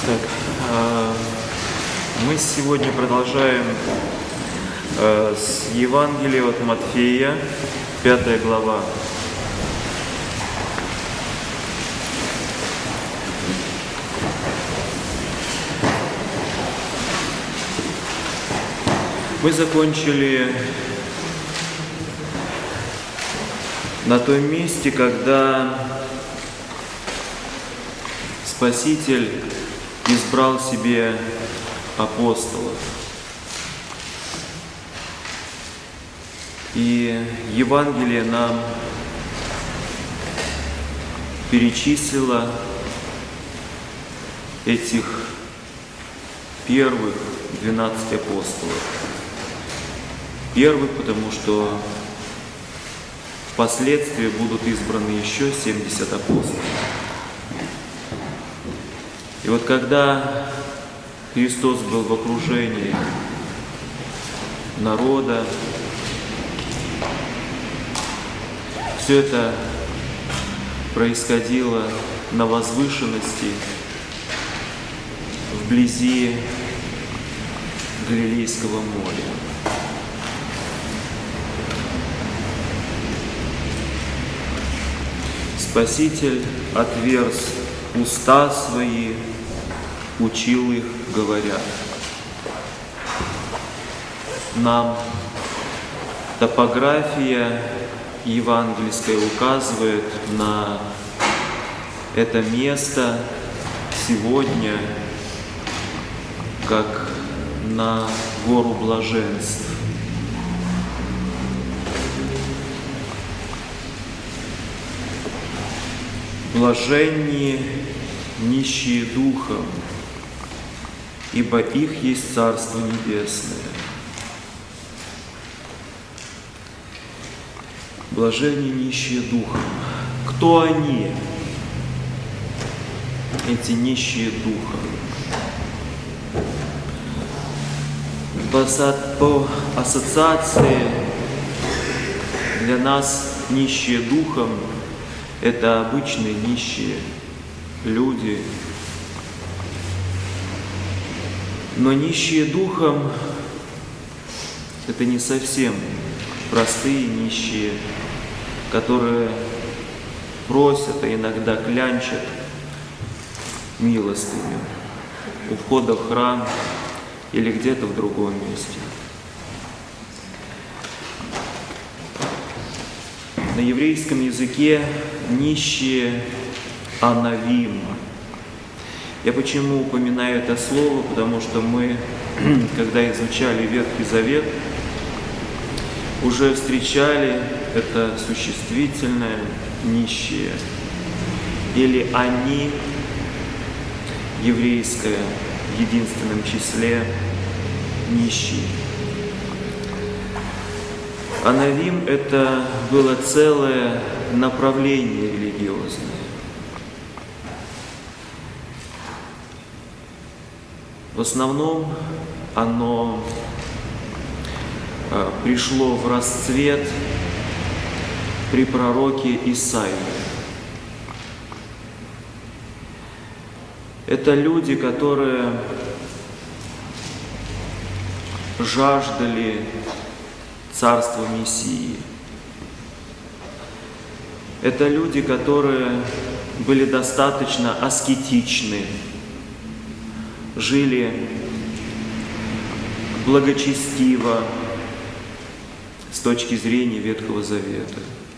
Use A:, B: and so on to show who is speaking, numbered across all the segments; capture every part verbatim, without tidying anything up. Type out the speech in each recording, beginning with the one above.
A: Так, мы сегодня продолжаем с Евангелия от Матфея, пятая глава. Мы закончили на том месте, когда Спаситель избрал себе апостолов. И Евангелие нам перечислило этих первых двенадцать апостолов. Первых, потому что впоследствии будут избраны еще семьдесят апостолов. И вот когда Христос был в окружении народа, все это происходило на возвышенности, вблизи Галилейского моря. Спаситель отверз уста свои, учил их, говоря. Нам топография евангельская указывает на это место сегодня как на гору блаженств. Блаженние нищие духом, ибо их есть Царство Небесное. Блаженные нищие духом. Кто они, эти нищие духом? По ассоциации для нас нищие духом — это обычные нищие люди. Но нищие духом — это не совсем простые нищие, которые просят, а иногда клянчат милостыню у входа в храм или где-то в другом месте. На еврейском языке нищие — анавим. Я почему упоминаю это слово? Потому что мы, когда изучали Ветхий Завет, уже встречали это существительное «нищие» или «они», еврейское в единственном числе «нищие». Анавим — это было целое направление религиозное. В основном оно э, пришло в расцвет при пророке Исаии. Это люди, которые жаждали царства Мессии. Это люди, которые были достаточно аскетичны, жили благочестиво с точки зрения Ветхого Завета.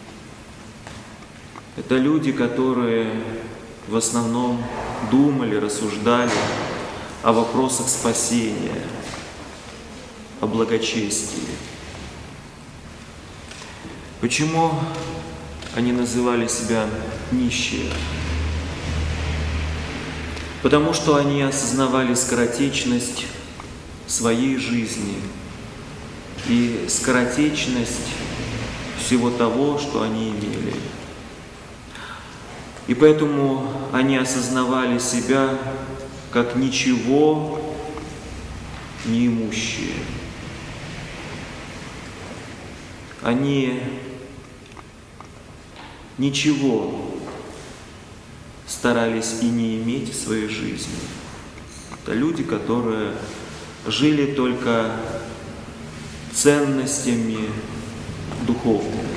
A: Это люди, которые в основном думали, рассуждали о вопросах спасения, о благочестии. Почему они называли себя нищие? Потому что они осознавали скоротечность своей жизни и скоротечность всего того, что они имели. И поэтому они осознавали себя как ничего не имущие. Они ничего старались и не иметь в своей жизни. Это люди, которые жили только ценностями духовными.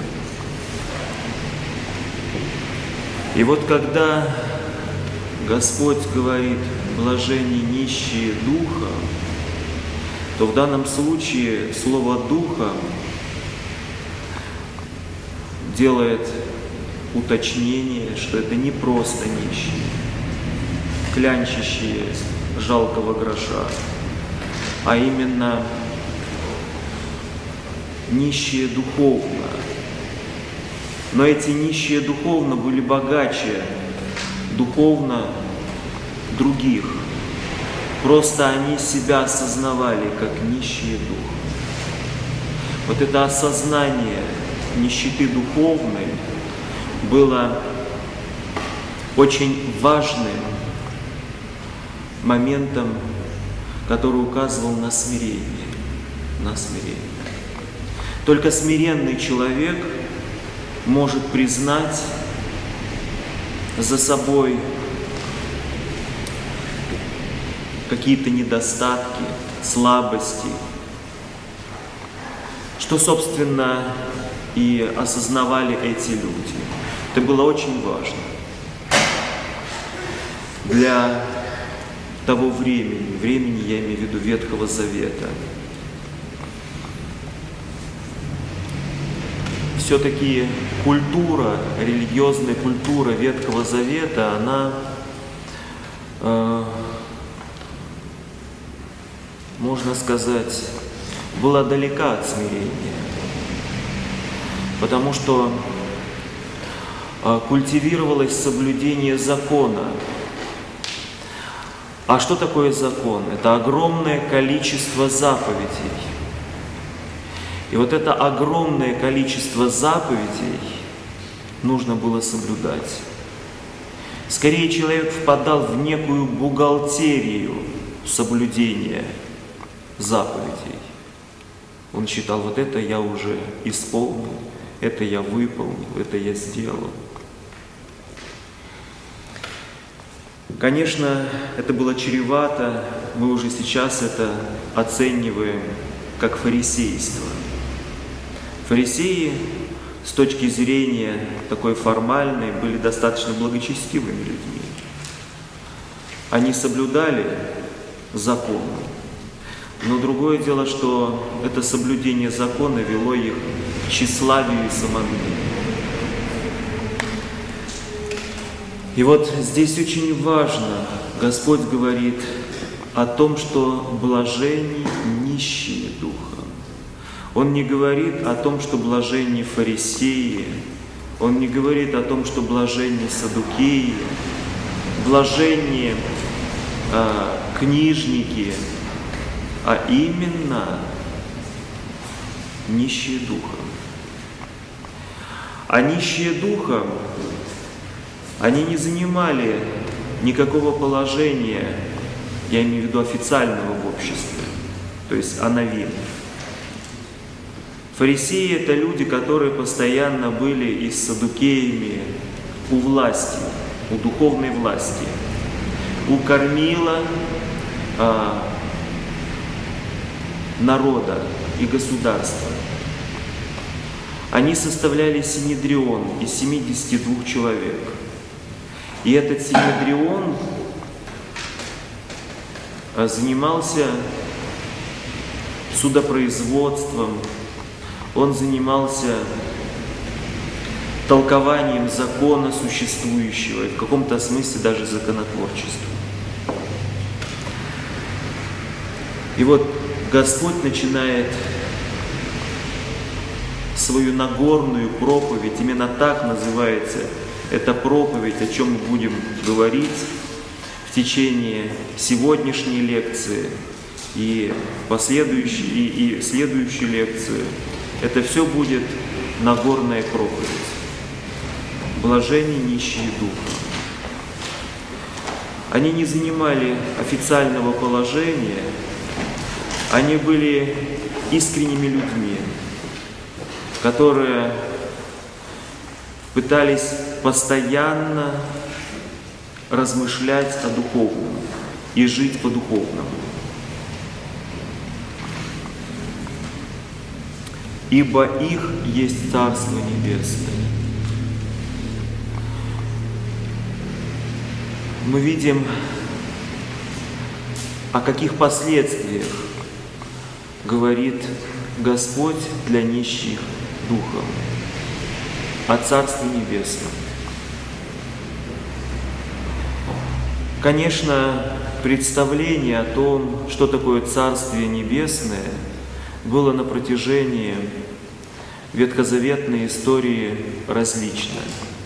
A: И вот когда Господь говорит «блаженны нищие духом», то в данном случае слово «духа» делает уточнение, что это не просто нищие, клянчащие жалкого гроша, а именно нищие духовно. Но эти нищие духовно были богаче духовно других. Просто они себя осознавали как нищие духом. Вот это осознание нищеты духовной было очень важным моментом, который указывал на смирение, на смирение. Только смиренный человек может признать за собой какие-то недостатки, слабости, что, собственно, и осознавали эти люди. Это было очень важно для того времени, времени, я имею в виду Ветхого Завета. Все-таки культура, религиозная культура Ветхого Завета, она, э, можно сказать, была далека от смирения, потому что э, культивировалось соблюдение закона. А что такое закон? Это огромное количество заповедей. И вот это огромное количество заповедей нужно было соблюдать. Скорее, человек впадал в некую бухгалтерию соблюдения заповедей. Он считал, вот это я уже исполнил, это я выполнил, это я сделал. Конечно, это было чревато, мы уже сейчас это оцениваем как фарисейство. Фарисеи с точки зрения такой формальной были достаточно благочестивыми людьми. Они соблюдали закон, но другое дело, что это соблюдение закона вело их к тщеславию и самомнению. И вот здесь очень важно, Господь говорит о том, что блаженны нищие духом. Он не говорит о том, что блаженны фарисеи, Он не говорит о том, что блаженны саддукеи, блаженны э, книжники, а именно нищие духом. А нищие духом, они не занимали никакого положения, я имею в виду официального в обществе, то есть анавим. Фарисеи – это люди, которые постоянно были и с саддукеями у власти, у духовной власти, у кормила а, народа и государства. Они составляли синедрион из семидесяти двух человек. И этот синедрион занимался судопроизводством, он занимался толкованием закона существующего, и в каком-то смысле даже законотворчеством. И вот Господь начинает свою Нагорную проповедь, именно так называется эта проповедь, о чем мы будем говорить в течение сегодняшней лекции и последующей, и, и следующей лекции. Это все будет Нагорная проповедь. Блаженны нищие духом. Они не занимали официального положения, они были искренними людьми, которые пытались постоянно размышлять о духовном, и жить по-духовному. Ибо их есть Царство Небесное. Мы видим, о каких последствиях говорит Господь для нищих духом, о Царстве Небесном. Конечно, представление о том, что такое Царствие Небесное, было на протяжении ветхозаветной истории различное.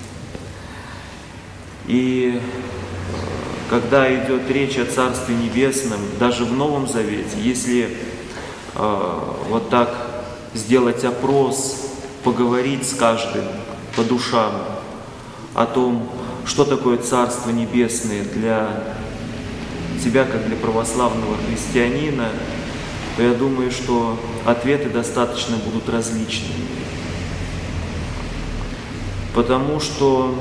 A: И когда идет речь о Царстве Небесном, даже в Новом Завете, если э, вот так сделать опрос, поговорить с каждым по душам о том, что такое Царство Небесное для тебя, как для православного христианина, то я думаю, что ответы достаточно будут различными. Потому что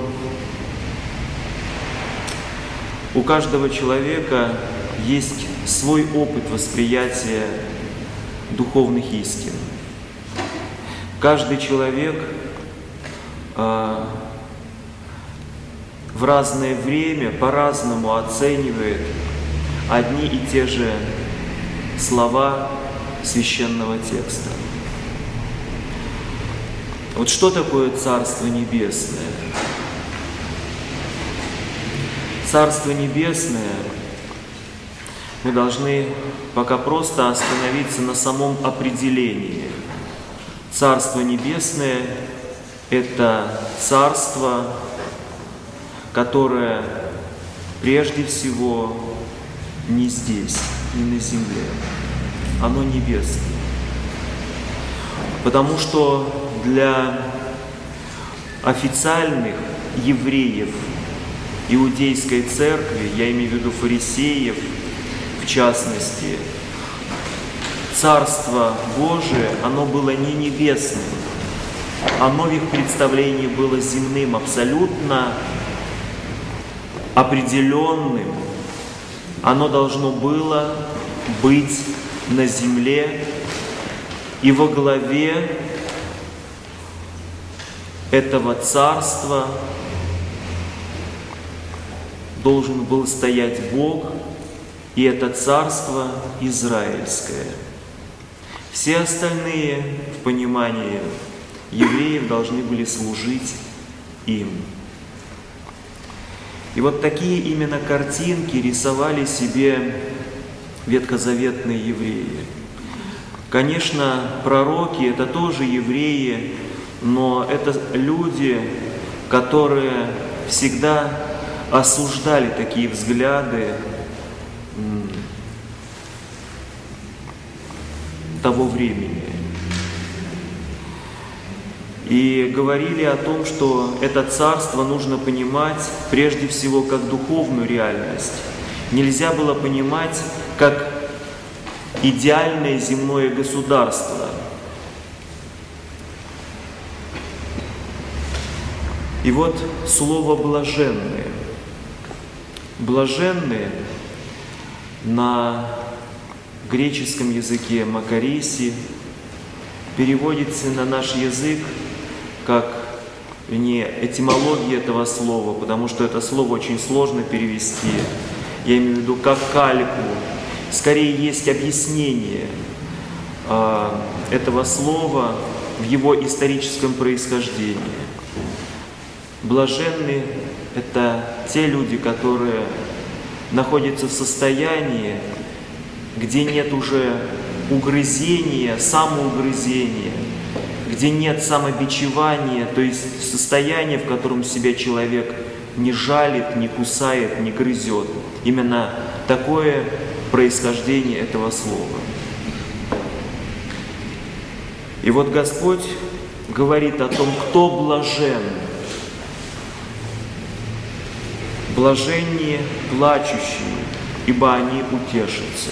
A: у каждого человека есть свой опыт восприятия духовных истин. Каждый человек э, в разное время по-разному оценивает одни и те же слова священного текста. Вот что такое Царство Небесное? Царство Небесное, мы должны пока просто остановиться на самом определении. Царство Небесное – это царство, которое прежде всего не здесь, не на земле. Оно небесное. Потому что для официальных евреев иудейской церкви, я имею в виду фарисеев, в частности, Царство Божие, оно было не небесным, оно в их представлении было земным, абсолютно определенным. Оно должно было быть на земле, и во главе этого царства должен был стоять Бог, и это царство израильское. Все остальные, в понимании евреев, должны были служить им. И вот такие именно картинки рисовали себе ветхозаветные евреи. Конечно, пророки — это тоже евреи, но это люди, которые всегда осуждали такие взгляды того времени. И говорили о том, что это царство нужно понимать прежде всего как духовную реальность. Нельзя было понимать как идеальное земное государство. И вот слово «блаженные». Блаженные на греческом языке макариси переводится на наш язык как, не этимология этого слова, потому что это слово очень сложно перевести. Я имею в виду как кальку. Скорее есть объяснение э, этого слова в его историческом происхождении. Блаженные — это те люди, которые находятся в состоянии, где нет уже угрызения, самоугрызения, где нет самобичевания, то есть состояние, в котором себя человек не жалит, не кусает, не грызет. Именно такое происхождение этого слова. И вот Господь говорит о том, кто блажен. Блаженнее плачущие, ибо они утешатся.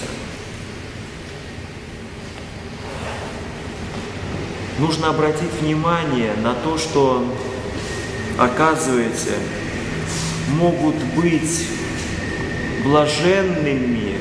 A: Нужно обратить внимание на то, что, оказывается, могут быть блаженными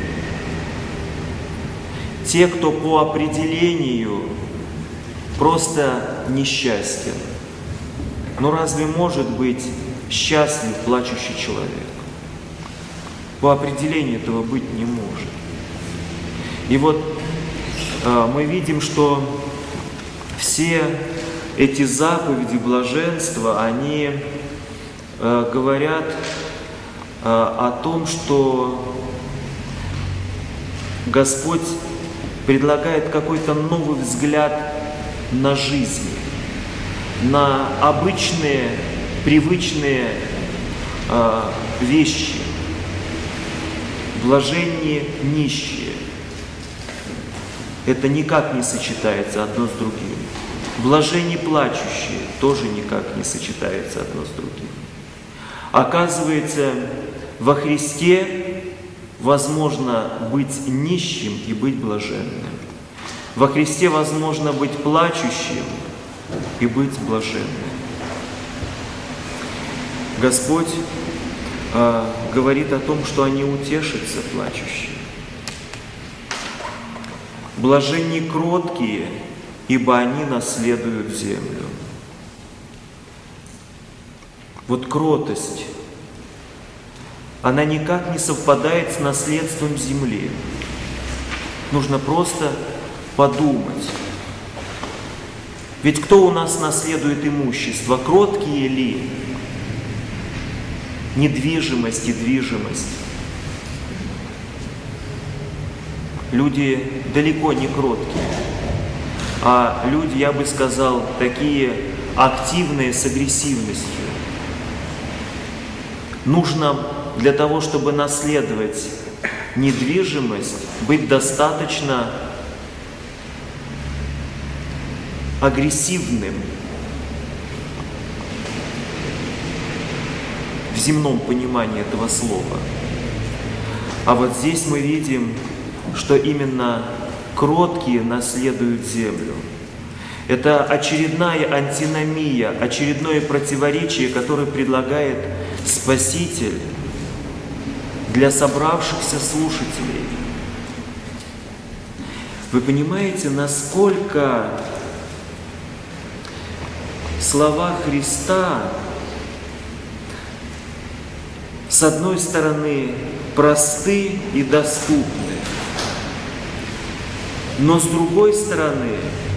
A: те, кто по определению просто несчастен. Но разве может быть счастлив плачущий человек? По определению этого быть не может. И вот э, мы видим, что все эти заповеди блаженства, они э, говорят э, о том, что Господь предлагает какой-то новый взгляд на жизнь, на обычные, привычные э, вещи. Блаженние нищие. Это никак не сочетается одно с другим. Блаженные плачущие тоже никак не сочетается одно с другим. Оказывается, во Христе возможно быть нищим и быть блаженным. Во Христе возможно быть плачущим и быть блаженным. Господь э, говорит о том, что они утешатся, плачущие. Блаженни кроткие, ибо они наследуют землю. Вот кротость, она никак не совпадает с наследством земли. Нужно просто подумать. Ведь кто у нас наследует имущество? Кроткие ли? Недвижимость и движимость. Люди далеко не кроткие, а люди, я бы сказал, такие активные с агрессивностью. Нужно для того, чтобы наследовать недвижимость, быть достаточно агрессивным в земном понимании этого слова. А вот здесь мы видим, что именно кроткие наследуют землю. Это очередная антиномия, очередное противоречие, которое предлагает Спаситель для собравшихся слушателей. Вы понимаете, насколько слова Христа, с одной стороны, просты и доступны, но с другой стороны,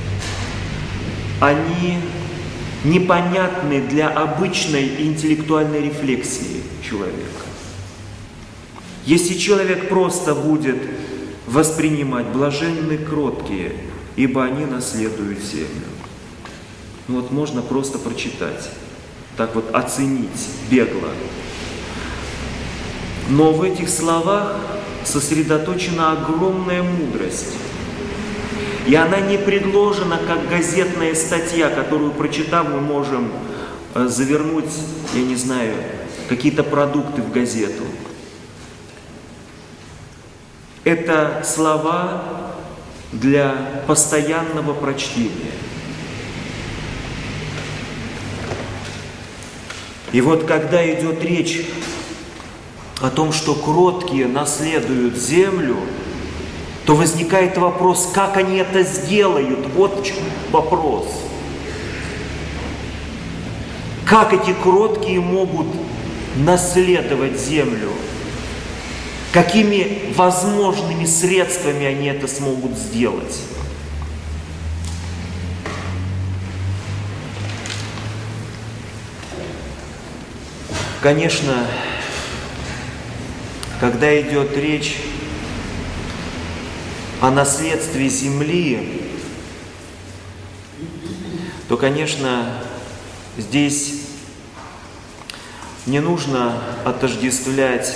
A: они непонятны для обычной интеллектуальной рефлексии человека. Если человек просто будет воспринимать блаженны кроткие, ибо они наследуют землю. Ну вот можно просто прочитать, так вот оценить бегло. Но в этих словах сосредоточена огромная мудрость. И она не предложена как газетная статья, которую, прочитав, мы можем завернуть, я не знаю, какие-то продукты в газету. Это слова для постоянного прочтения. И вот когда идет речь о том, что кроткие наследуют землю, то возникает вопрос, как они это сделают? Вот в чем вопрос. Как эти кроткие могут наследовать землю? Какими возможными средствами они это смогут сделать? Конечно, когда идет речь о наследстве земли, то, конечно, здесь не нужно отождествлять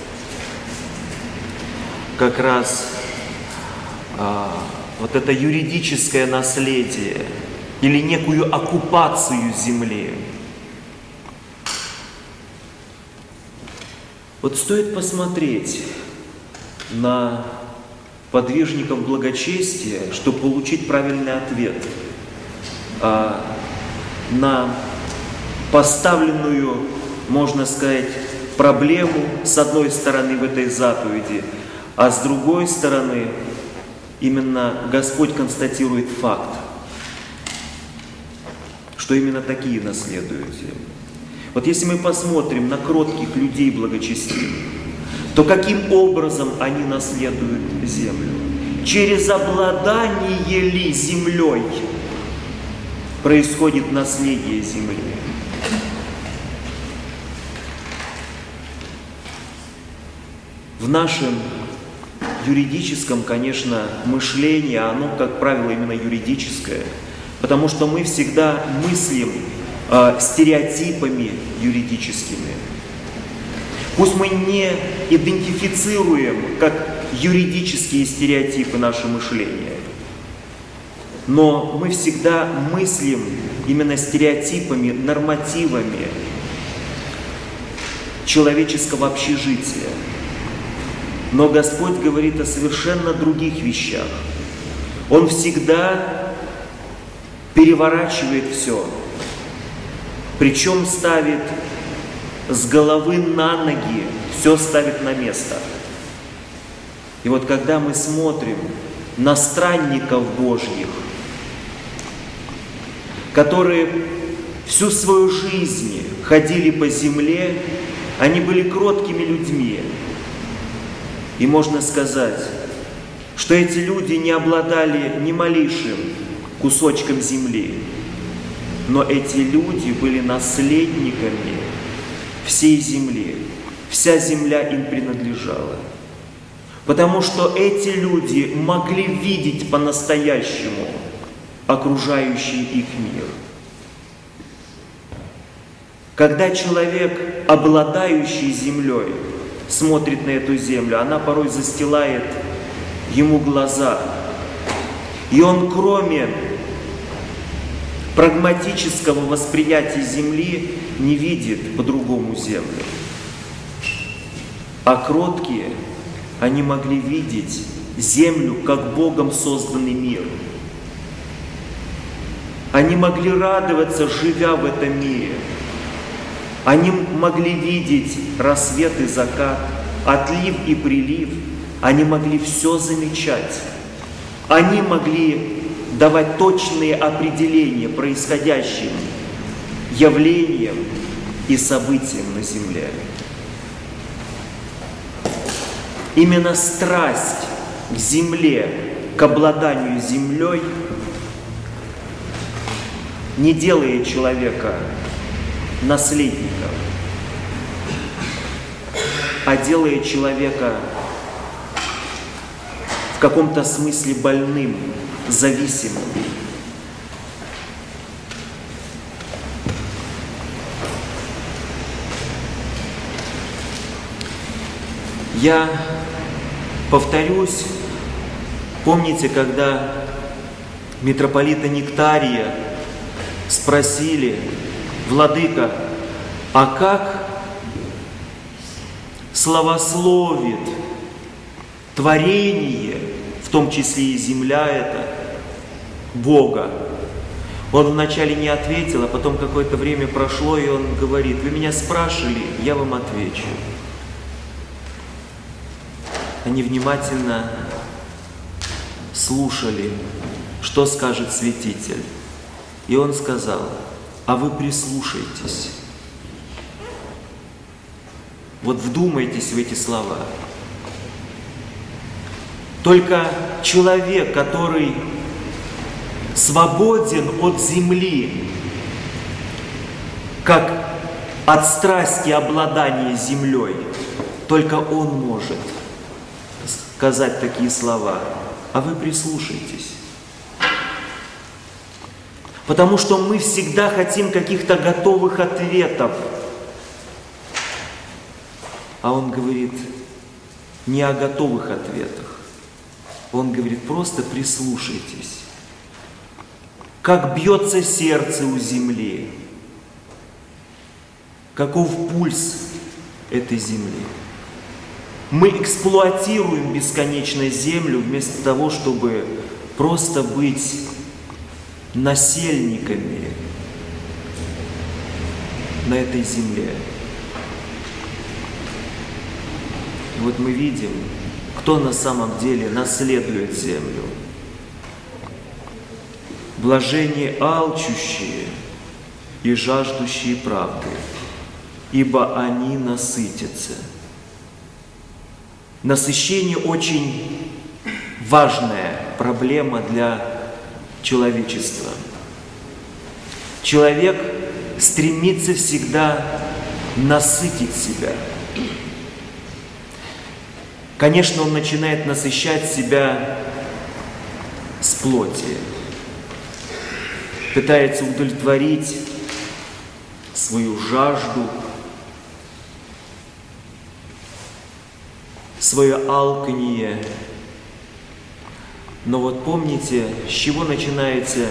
A: как раз а, вот это юридическое наследие или некую оккупацию земли. Вот стоит посмотреть на подвижников благочестия, чтобы получить правильный ответ а, на поставленную, можно сказать, проблему, с одной стороны, в этой заповеди, а с другой стороны, именно Господь констатирует факт, что именно такие наследуют землю. Вот если мы посмотрим на кротких людей благочестивых, то каким образом они наследуют землю? Через обладание ли землей происходит наследие земли? В нашем юридическом, конечно, мышлении, оно, как правило, именно юридическое, потому что мы всегда мыслим э, стереотипами юридическими. Пусть мы не идентифицируем как юридические стереотипы наше мышление, но мы всегда мыслим именно стереотипами, нормативами человеческого общежития. Но Господь говорит о совершенно других вещах. Он всегда переворачивает все, причем ставит с головы на ноги, все ставит на место. И вот когда мы смотрим на странников Божьих, которые всю свою жизнь ходили по земле, они были кроткими людьми. И можно сказать, что эти люди не обладали ни малейшим кусочком земли, но эти люди были наследниками всей земли. Вся земля им принадлежала. Потому что эти люди могли видеть по-настоящему окружающий их мир. Когда человек, обладающий землей, смотрит на эту землю, она порой застилает ему глаза. И он, кроме прагматического восприятия земли, не видит по-другому землю. А кроткие, они могли видеть землю как Богом созданный мир. Они могли радоваться, живя в этом мире. Они могли видеть рассвет и закат, отлив и прилив. Они могли все замечать. Они могли давать точные определения происходящим явлениям и событиям на земле. Именно страсть к земле, к обладанию землей не делает человека наследником, а делает человека в каком-то смысле больным, зависимым. Я повторюсь, помните, когда митрополита Нектария спросили: «Владыка, а как славословит творение, в том числе и земля эта, Бога?» Он вначале не ответил, а потом какое-то время прошло, и он говорит: «Вы меня спрашивали, я вам отвечу». Они внимательно слушали, что скажет святитель. И он сказал: «А вы прислушайтесь». Вот вдумайтесь в эти слова. Только человек, который свободен от земли, как от страсти обладания землей, только он может сказать такие слова: «А вы прислушайтесь». Потому что мы всегда хотим каких-то готовых ответов. А он говорит не о готовых ответах. Он говорит: просто прислушайтесь. Как бьется сердце у земли, каков пульс этой земли. Мы эксплуатируем бесконечно землю вместо того, чтобы просто быть насельниками на этой земле. вот мы видим, кто на самом деле наследует землю. Блаженные алчущие и жаждущие правды, ибо они насытятся. Насыщение очень важная проблема для человечества. Человек стремится всегда насытить себя. Конечно, он начинает насыщать себя с плоти, пытается удовлетворить свою жажду, свое алканье. Но вот помните, с чего начинается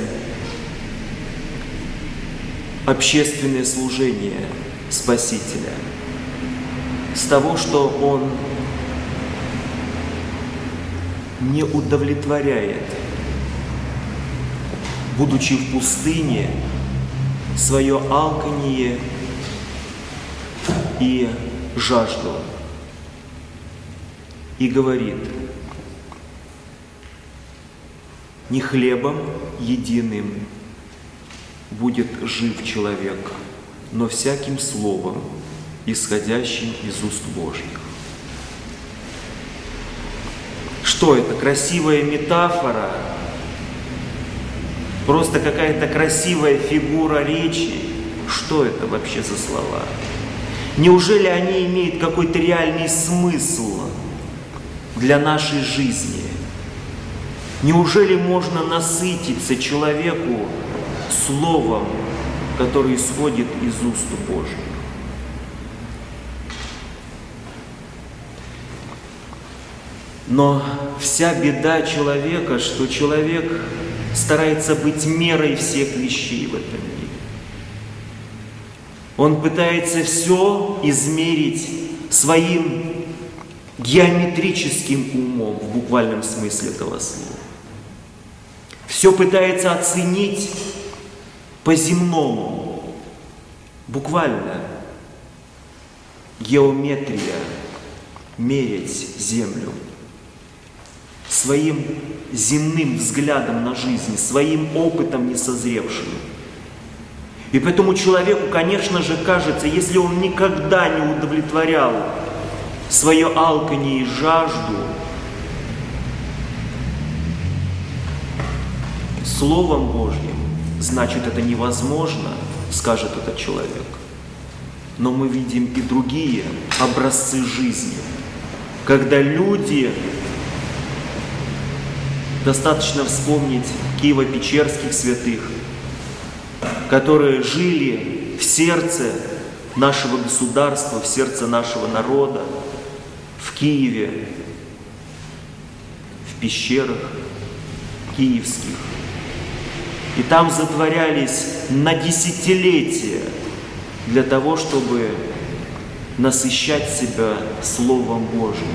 A: общественное служение Спасителя? С того, что Он не удовлетворяет, будучи в пустыне, свое алканье и жажду. И говорит: не хлебом единым будет жив человек, но всяким словом, исходящим из уст Божьих. Что это? Красивая метафора? Просто какая-то красивая фигура речи? Что это вообще за слова? Неужели они имеют какой-то реальный смысл для нашей жизни? Неужели можно насытиться человеку словом, которое исходит из уст Божьих? Но вся беда человека, что человек старается быть мерой всех вещей в этом мире. Он пытается все измерить своим геометрическим умом в буквальном смысле этого слова. Все пытается оценить по-земному, буквально. Геометрия, мерить землю своим земным взглядом на жизнь, своим опытом несозревшим. И поэтому человеку, конечно же, кажется, если он никогда не удовлетворял свое алканье и жажду Словом Божьим, значит, это невозможно, скажет этот человек. Но мы видим и другие образцы жизни, когда люди, достаточно вспомнить киево-печерских святых, которые жили в сердце нашего государства, в сердце нашего народа, в Киеве, в пещерах киевских. И там затворялись на десятилетия для того, чтобы насыщать себя Словом Божьим.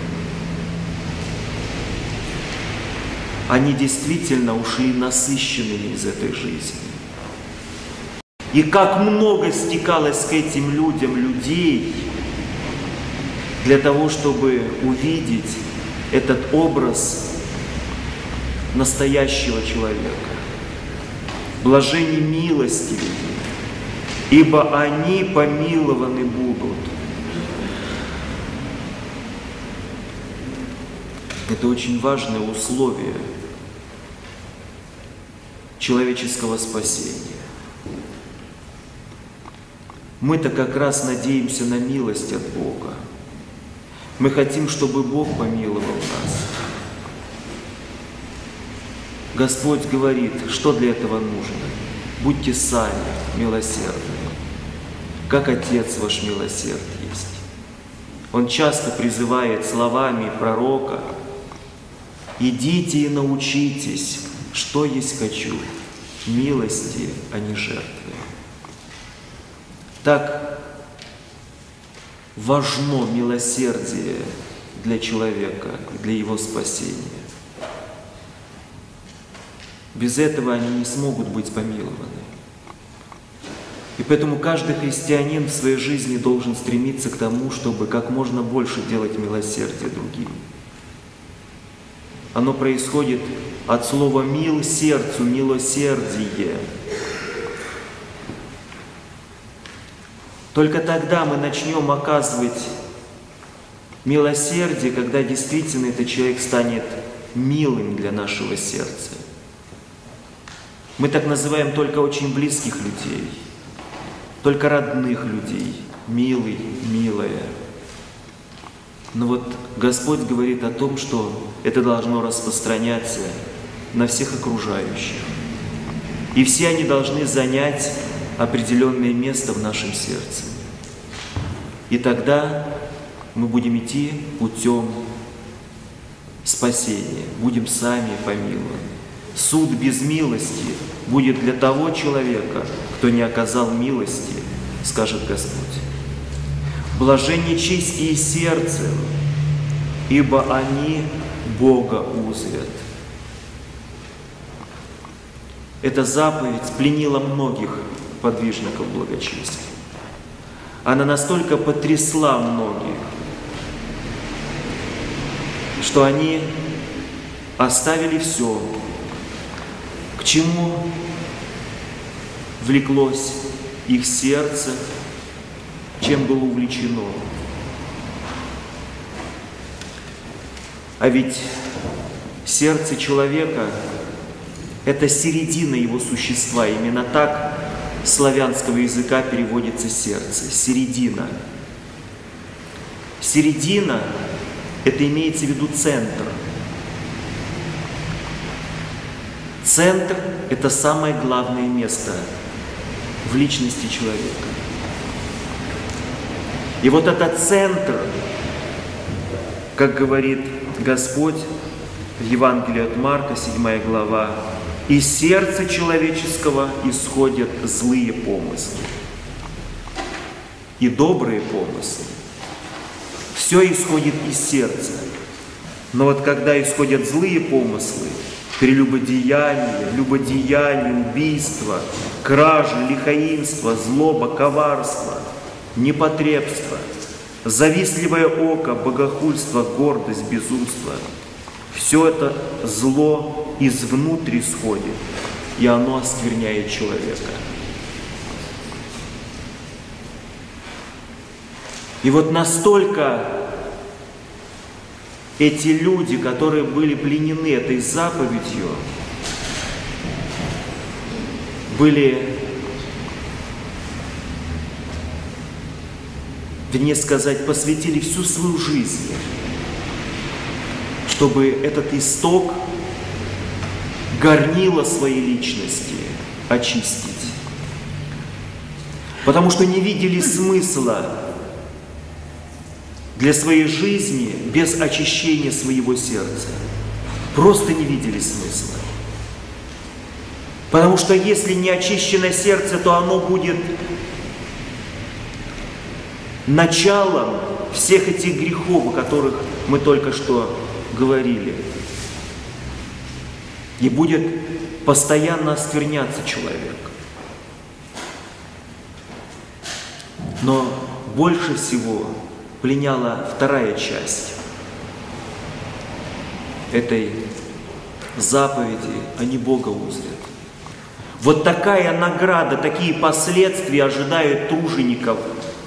A: Они действительно ушли насыщенными из этой жизни. И как много стекалось к этим людям людей для того, чтобы увидеть этот образ настоящего человека. Блаженны милостивые, ибо они помилованы будут. Это очень важное условие человеческого спасения. Мы-то как раз надеемся на милость от Бога. Мы хотим, чтобы Бог помиловал нас. Господь говорит, что для этого нужно? Будьте сами милосердны, как Отец ваш милосерд есть. Он часто призывает словами пророка: «Идите и научитесь, что есть хочу, милости, а не жертвы». Так важно милосердие для человека, для его спасения. Без этого они не смогут быть помилованы. И поэтому каждый христианин в своей жизни должен стремиться к тому, чтобы как можно больше делать милосердие другим. Оно происходит от слова «мил сердцу», «милосердие». Только тогда мы начнем оказывать милосердие, когда действительно этот человек станет милым для нашего сердца. Мы так называем только очень близких людей, только родных людей, милый, милая. Но вот Господь говорит о том, что это должно распространяться на всех окружающих. И все они должны занять определенное место в нашем сердце. И тогда мы будем идти путем спасения, будем сами помилованы. Суд без милости будет для того человека, кто не оказал милости, скажет Господь. Блаженны чистые сердцем, ибо они Бога узрят. Эта заповедь пленила многих подвижников благочестия. Она настолько потрясла многих, что они оставили все, к чему влеклось их сердце, чем было увлечено. А ведь сердце человека – это середина его существа. Именно так с славянского языка переводится сердце. Середина. Середина – это имеется в виду центр. Центр – это самое главное место в личности человека. И вот этот центр, как говорит Господь в Евангелии от Марка, седьмая глава, «Из сердца человеческого исходят злые помыслы и добрые помыслы». Все исходит из сердца. Но вот когда исходят злые помыслы, прелюбодеяние, любодеяние, убийство, кража, лихаимство, злоба, коварство, непотребство, завистливое око, богохульство, гордость, безумство. Все это зло извнутрь исходит, и оно оскверняет человека. И вот настолько эти люди, которые были пленены этой заповедью, были, вернее сказать, посвятили всю свою жизнь, чтобы этот исток, горнило своей личности очистить. Потому что не видели смысла для своей жизни без очищения своего сердца. Просто не видели смысла. Потому что если не очищено сердце, то оно будет началом всех этих грехов, о которых мы только что говорили. И будет постоянно оскверняться человек. Но больше всего пленяла вторая часть этой заповеди: они Бога узрят. Вот такая награда, такие последствия ожидают тружеников,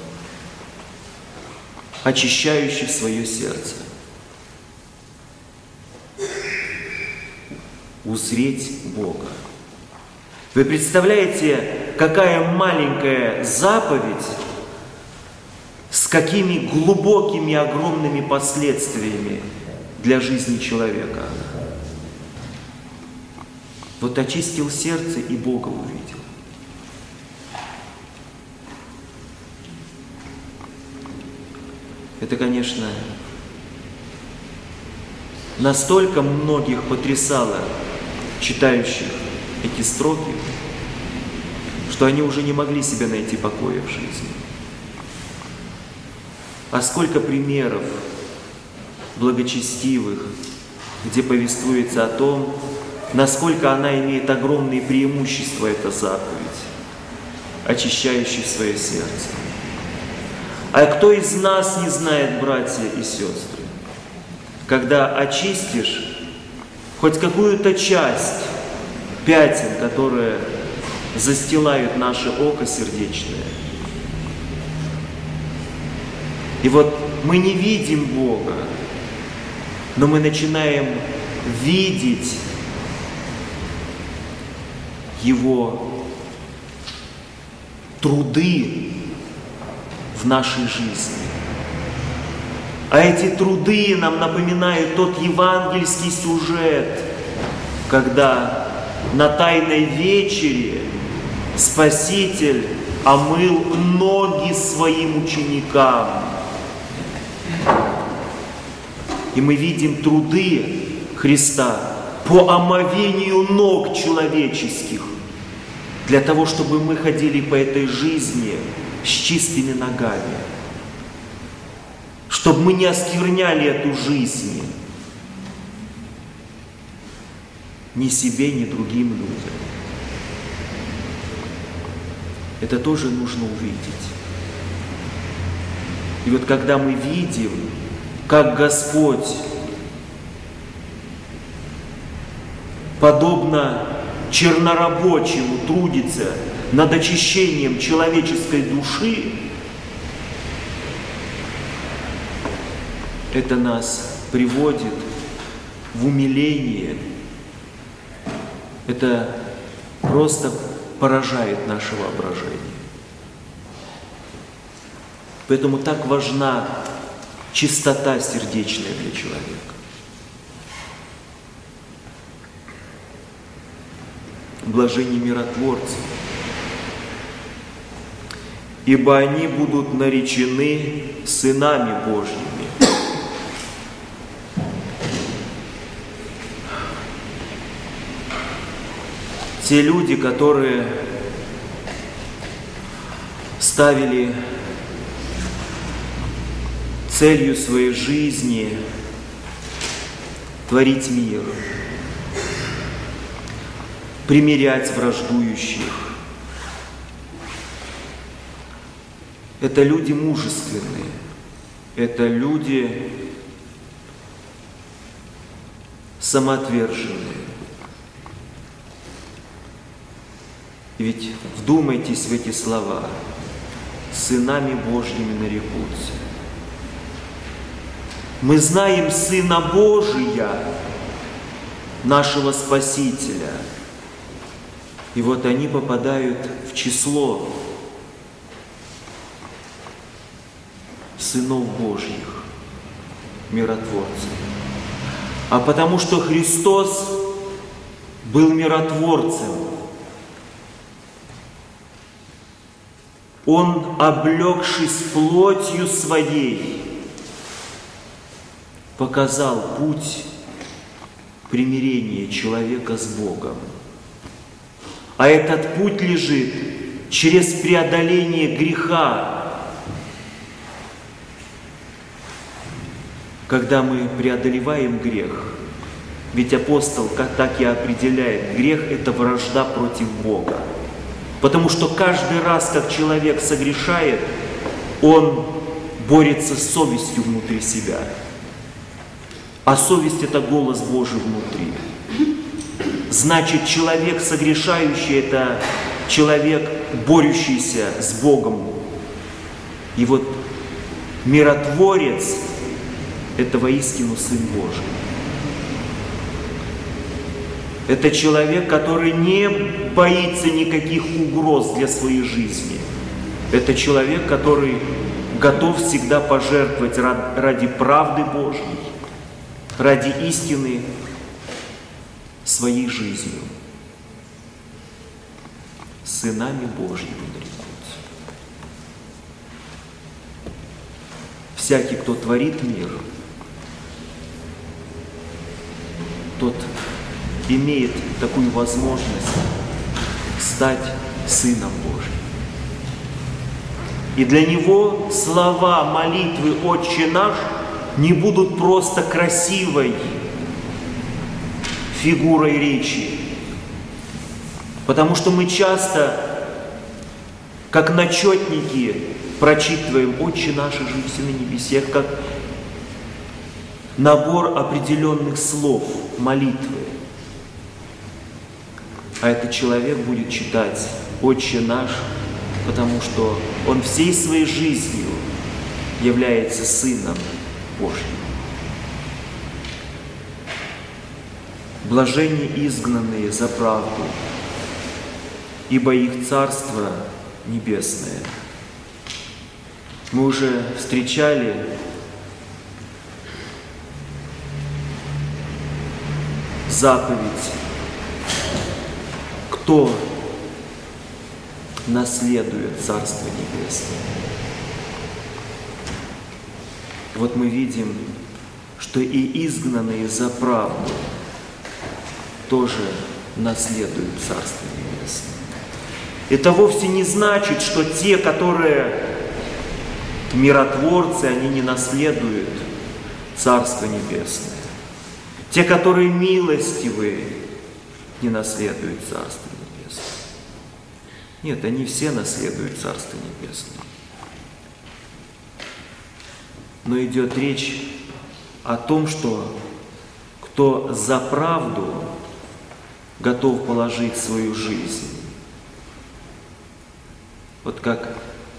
A: очищающих свое сердце. Узреть Бога. Вы представляете, какая маленькая заповедь с какими глубокими, огромными последствиями для жизни человека. Вот очистил сердце и Бога увидел. Это, конечно, настолько многих потрясало, читающих эти строки, что они уже не могли себе найти покоя в жизни. А сколько примеров благочестивых, где повествуется о том, насколько она имеет огромные преимущества, эта заповедь. очищающий свое сердце. А кто из нас не знает, братья и сестры, когда очистишь хоть какую-то часть пятен, которые застилают наше око сердечное, и вот мы не видим Бога, но мы начинаем видеть Его труды в нашей жизни. А эти труды нам напоминают тот евангельский сюжет, когда на Тайной вечере Спаситель омыл ноги своим ученикам. И мы видим труды Христа по омовению ног человеческих, для того, чтобы мы ходили по этой жизни с чистыми ногами, чтобы мы не оскверняли эту жизнь ни себе, ни другим людям. Это тоже нужно увидеть. И вот когда мы видим, как Господь, подобно чернорабочему, трудится над очищением человеческой души, это нас приводит в умиление. Это просто поражает наше воображение. Поэтому так важна чистота сердечная для человека. Блаженны миротворцы, ибо они будут наречены сынами Божьими. Те люди, которые ставили целью своей жизни творить мир, примирять враждующих. Это люди мужественные, это люди самоотверженные. И ведь вдумайтесь в эти слова: сынами Божьими нарекутся. Мы знаем Сына Божия, нашего Спасителя. И вот они попадают в число сынов Божьих, миротворцев. А потому что Христос был миротворцем, Он, облегшись плотью Своей, показал путь примирения человека с Богом. А этот путь лежит через преодоление греха. Когда мы преодолеваем грех, ведь апостол как так и определяет, грех – это вражда против Бога. Потому что каждый раз, как человек согрешает, он борется с совестью внутри себя. А совесть – это голос Божий внутри. Значит, человек согрешающий – это человек, борющийся с Богом. И вот миротворец – это воистину Сын Божий. Это человек, который не боится никаких угроз для своей жизни. Это человек, который готов всегда пожертвовать ради правды Божьей, ради истины своей жизнью. Сынами Божьими нарекутся. Всякий, кто творит мир, тот имеет такую возможность стать Сыном Божьим. И для него слова молитвы «Отче наш» не будут просто красивой фигурой речи. Потому что мы часто как начетники прочитываем «Отче наш, жиси на небесех», как набор определенных слов молитвы. А этот человек будет читать «Отче наш», потому что он всей своей жизнью является Сыном Божьим. Блаженны изгнанные за правду, ибо их Царство Небесное. Мы уже встречали заповедь, кто наследует Царство Небесное. Вот мы видим, что и изгнанные за правду тоже наследуют Царство Небесное. Это вовсе не значит, что те, которые миротворцы, они не наследуют Царство Небесное. Те, которые милостивые, не наследуют Царство Небесное. Нет, они все наследуют Царство Небесное. Но идет речь о том, что кто за правду готов положить свою жизнь. Вот как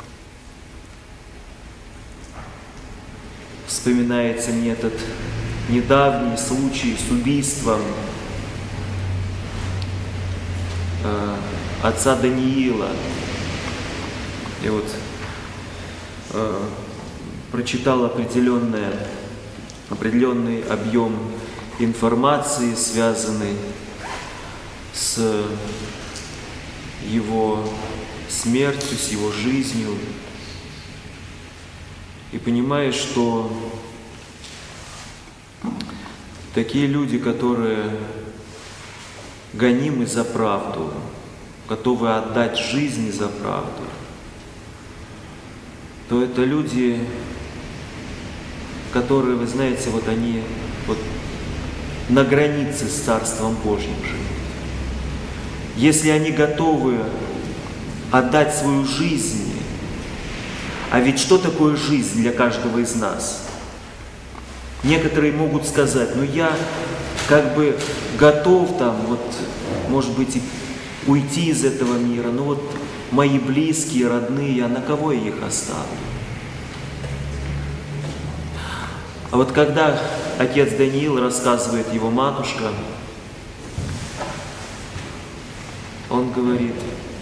A: вспоминается мне этот недавний случай с убийством э, отца Даниила. И вот э, прочитал определенное, определенный объем информации, связанный с его смертью, с его жизнью. И понимаешь, что такие люди, которые гонимы за правду, готовы отдать жизни за правду, то это люди, которые, вы знаете, вот они вот на границе с Царством Божьим живут. Если они готовы отдать свою жизнь, а ведь что такое жизнь для каждого из нас? Некоторые могут сказать, ну я как бы готов там, вот, может быть, и уйти из этого мира, но вот мои близкие, родные, а на кого я их оставлю? А вот когда отец Даниил рассказывает его матушка, он говорит: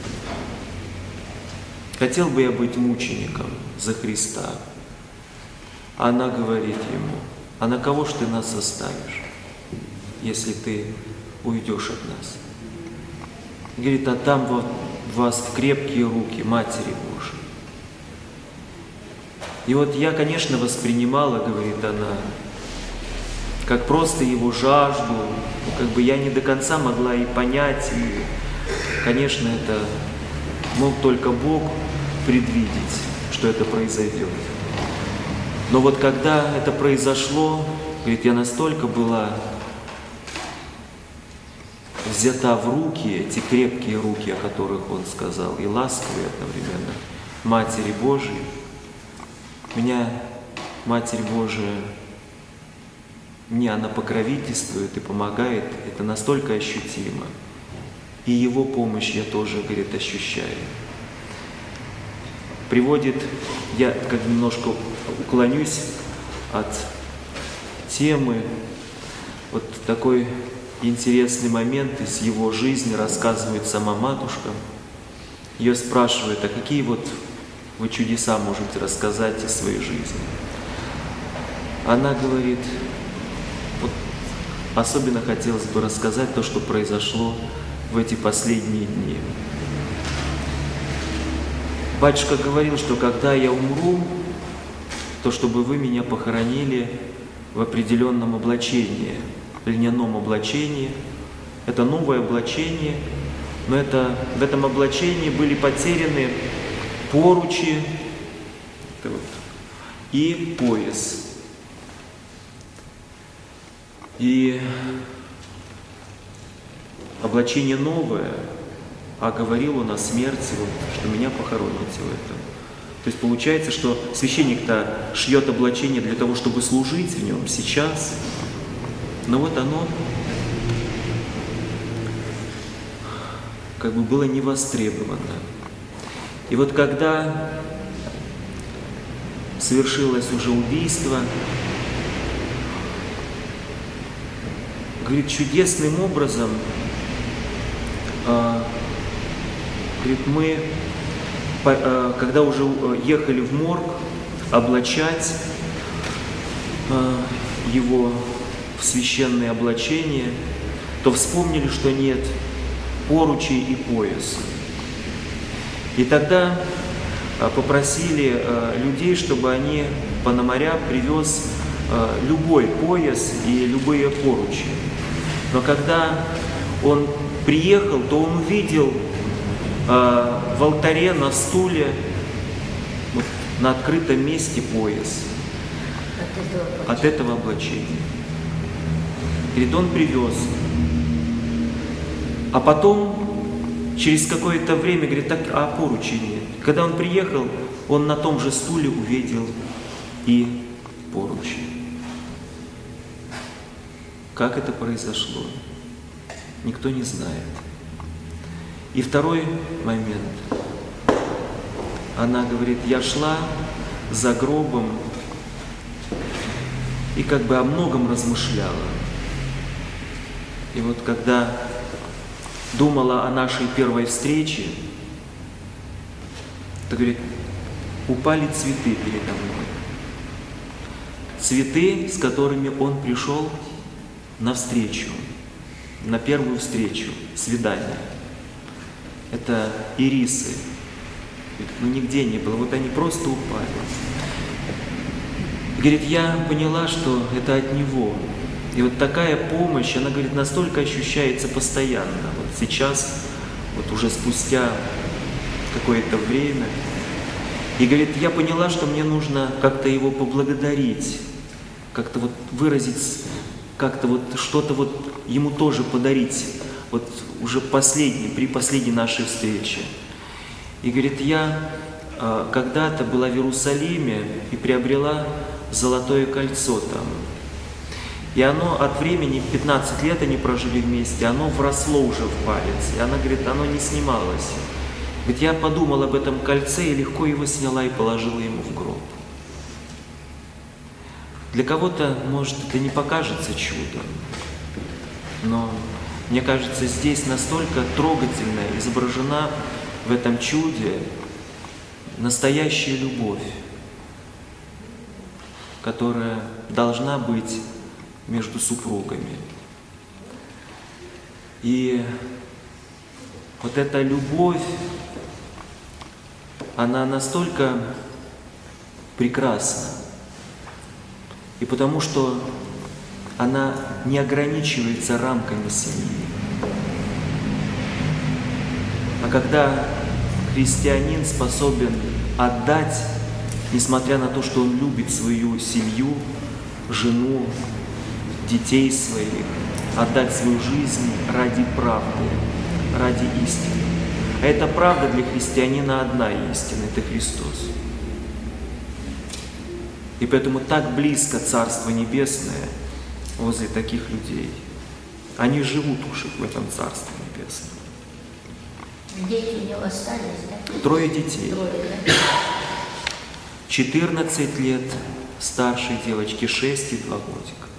A: хотел бы я быть мучеником за Христа. А она говорит ему: а на кого ж ты нас оставишь, если ты уйдешь от нас? Говорит: а там вас в крепкие руки Матери Божией. И вот я, конечно, воспринимала, говорит она, как просто его жажду, ну, как бы я не до конца могла и понять, и, конечно, это мог только Бог предвидеть, что это произойдет. Но вот когда это произошло, говорит, я настолько была взята в руки, эти крепкие руки, о которых он сказал, и ласковые одновременно, Матери Божией, меня Матерь Божия, мне она покровительствует и помогает, это настолько ощутимо. И его помощь я тоже, говорит, ощущаю. Приводит, я как немножко уклонюсь от темы, вот такой интересный момент из его жизни рассказывает сама матушка. Ее спрашивают: а какие вот вы чудеса можете рассказать из своей жизни? Она говорит: вот особенно хотелось бы рассказать то, что произошло в эти последние дни. Батюшка говорил, что когда я умру, то чтобы вы меня похоронили в определенном облачении, льняном облачении. Это новое облачение, но это, в этом облачении были потеряны поручи и пояс. И облачение новое, а говорил он о смерти, вот, что меня похороните в этом. То есть получается, что священник-то шьет облачение для того, чтобы служить в нем сейчас, но вот оно как бы было не востребовано. И вот когда совершилось уже убийство, говорит, чудесным образом, э, говорит, мы, по, э, когда уже ехали в морг облачать э, его в священное облачение, то вспомнили, что нет поручей и пояса. И тогда э, попросили э, людей, чтобы они, Пономаря привез э, любой пояс и любые поручи. Но когда он приехал, то он увидел э, в алтаре на стуле, вот, на открытом месте пояс от этого облачения. Говорит, он привез. А потом, через какое-то время, говорит, так, а поручи нет. Когда он приехал, он на том же стуле увидел и поручи. Как это произошло, никто не знает. И второй момент. Она говорит, я шла за гробом и как бы о многом размышляла. И вот когда думала о нашей первой встрече, то, говорит, упали цветы передо мной. Цветы, с которыми он пришел навстречу, на первую встречу, свидание. Это ирисы. Ну, нигде не было, вот они просто упали. Говорит, я поняла, что это от него. И вот такая помощь, она, говорит, настолько ощущается постоянно. Вот сейчас, вот уже спустя какое-то время. И, говорит, я поняла, что мне нужно как-то его поблагодарить, как-то вот выразить, как-то вот что-то вот ему тоже подарить, вот уже последний, при последней нашей встрече. И, говорит, я э, когда-то была в Иерусалиме и приобрела золотое кольцо там. И оно от времени, пятнадцать лет они прожили вместе, оно вросло уже в палец. И она говорит, оно не снималось. Говорит, я подумала об этом кольце и легко его сняла и положила ему в гроб. Для кого-то, может, это не покажется чудом, но мне кажется, здесь настолько трогательно изображена в этом чуде настоящая любовь, которая должна быть между супругами. И вот эта любовь, она настолько прекрасна, и потому что она не ограничивается рамками семьи. А когда христианин способен отдать, несмотря на то, что он любит свою семью, жену, детей своих, отдать свою жизнь ради правды, ради истины. А эта правда для христианина одна истина – это Христос. И поэтому так близко Царство Небесное возле таких людей. Они живут уже в этом Царстве Небесном.
B: Дети у него остались, да?
A: Трое детей.
B: Трое, да?
A: четырнадцать лет старшей девочки, шесть и два годика.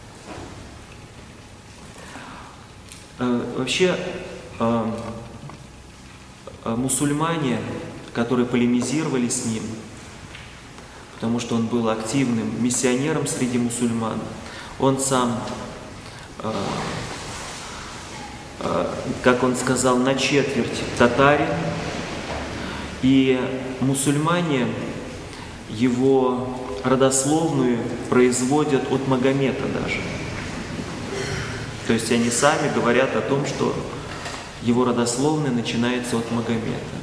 A: Э, вообще, э, э, мусульмане, которые полемизировали с ним, потому что он был активным миссионером среди мусульман, он сам, э, э, как он сказал, на четверть татарин, и мусульмане его родословную производят от Магомета даже. То есть они сами говорят о том, что его родословная начинается от Магомета.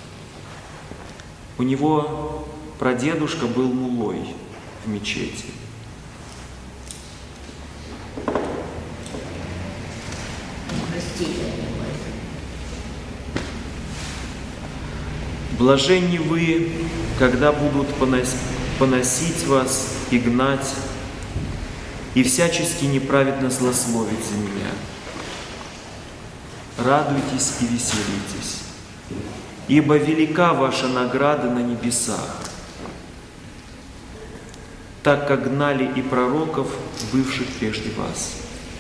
A: У него прадедушка был муллой в мечети. Блаженни вы, когда будут поносить вас и гнать, и всячески неправедно злословить за меня. Радуйтесь и веселитесь, ибо велика ваша награда на небесах, так как гнали и пророков, бывших прежде вас.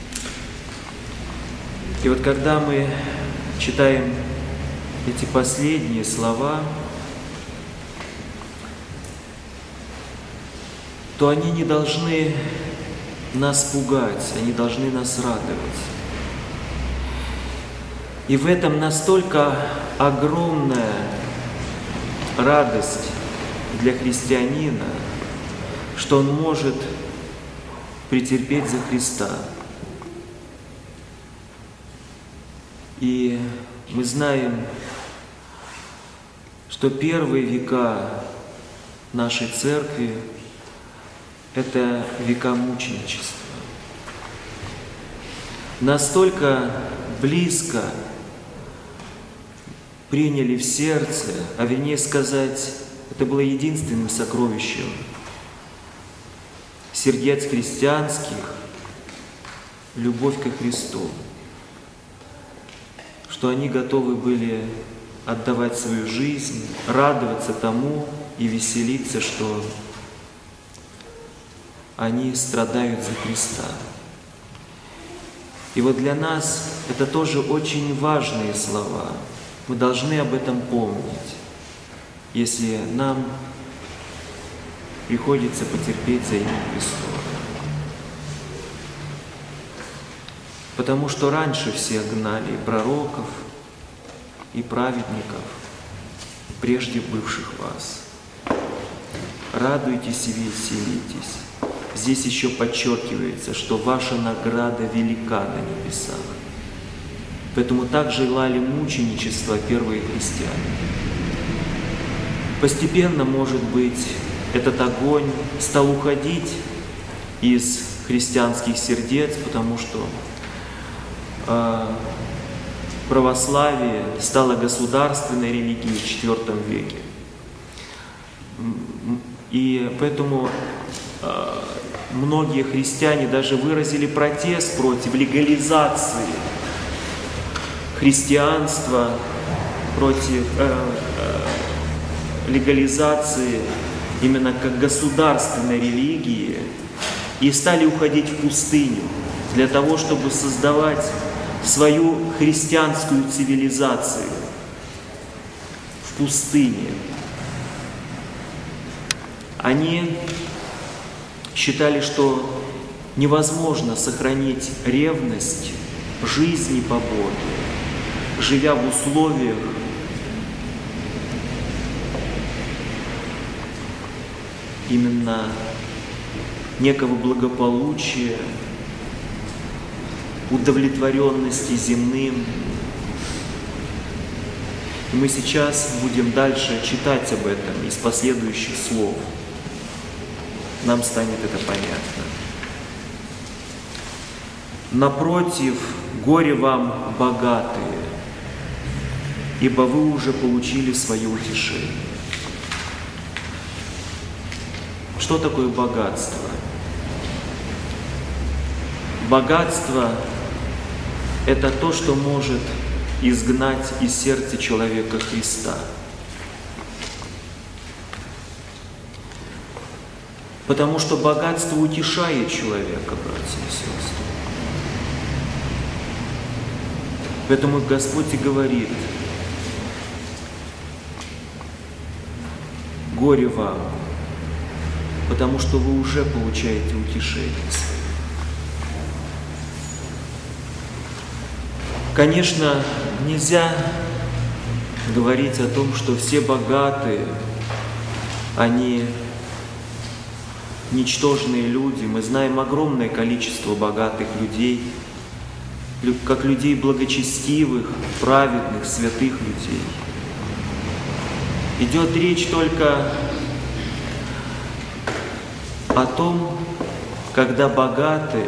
A: И вот когда мы читаем эти последние слова, то они не должны нас пугать, они должны нас радовать. И в этом настолько огромная радость для христианина, что он может претерпеть за Христа. И мы знаем, что первые века нашей церкви – это века мученичества. Настолько близко приняли в сердце, а вернее сказать, это было единственным сокровищем сердец христианских – любовь ко Христу, что они готовы были отдавать свою жизнь, радоваться тому и веселиться, что они страдают за Христа. И вот для нас это тоже очень важные слова. Мы должны об этом помнить, если нам приходится потерпеть за имя Христова. Потому что раньше все гнали и пророков, и праведников, прежде бывших вас. Радуйтесь и веселитесь. Здесь еще подчеркивается, что ваша награда велика на небесах. Поэтому так желали мученичества первые христиане. Постепенно, может быть, этот огонь стал уходить из христианских сердец, потому что э, православие стало государственной религией в четвёртом веке. И поэтому э, многие христиане даже выразили протест против легализации христианства, против э, э, легализации именно как государственной религии, и стали уходить в пустыню для того, чтобы создавать свою христианскую цивилизацию в пустыне. Они считали, что невозможно сохранить ревность жизни по Богу, живя в условиях именно некого благополучия, удовлетворенности земным. И мы сейчас будем дальше читать об этом из последующих слов. Нам станет это понятно. Напротив, горе вам, богатые, ибо вы уже получили свое утешение. Что такое богатство? Богатство – это то, что может изгнать из сердца человека Христа. Потому что богатство утешает человека, братья и сестры. Поэтому Господь и говорит: горе вам, потому что вы уже получаете утешение свое. Конечно, нельзя говорить о том, что все богатые, они ничтожные люди. Мы знаем огромное количество богатых людей, как людей благочестивых, праведных, святых людей. Идет речь только о том, когда богатые,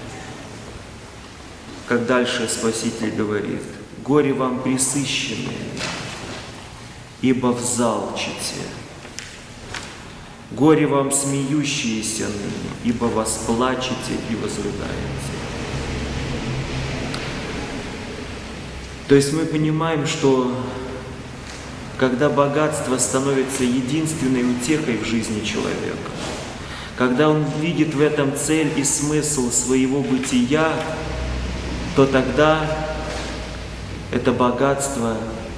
A: как дальше Спаситель говорит: горе вам пресыщенные, ибо взалчите. Горе вам, смеющиеся ныне, ибо восплачете и возрыдаете. То есть мы понимаем, что когда богатство становится единственной утехой в жизни человека, когда он видит в этом цель и смысл своего бытия, то тогда это богатство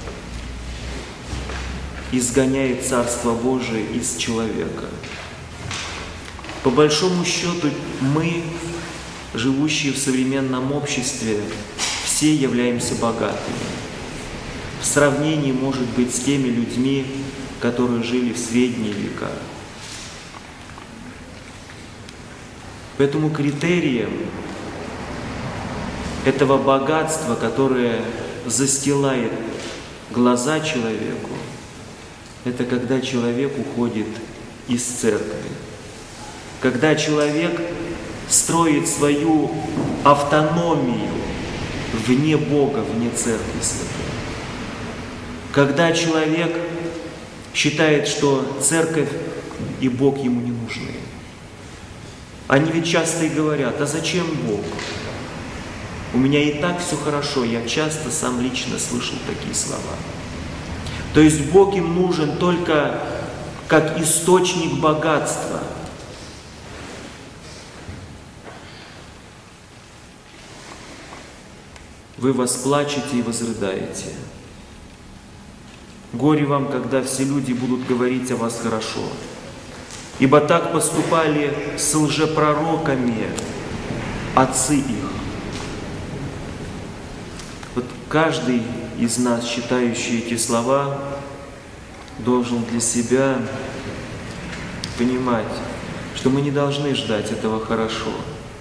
A: изгоняет Царство Божие из человека. По большому счету, мы, живущие в современном обществе, все являемся богатыми. В сравнении, может быть, с теми людьми, которые жили в средние века. Поэтому критерием этого богатства, которое застилает глаза человеку, это когда человек уходит из церкви. Когда человек строит свою автономию вне Бога, вне церкви святой. Когда человек считает, что церковь и Бог ему не нужны. Они ведь часто и говорят: а зачем Бог? У меня и так все хорошо. Я часто сам лично слышал такие слова. То есть Бог им нужен только как источник богатства. Вы восплачете и возрыдаете. Горе вам, когда все люди будут говорить о вас хорошо. Ибо так поступали с лжепророками отцы их. Вот каждый из нас, читающий эти слова, должен для себя понимать, что мы не должны ждать этого хорошо.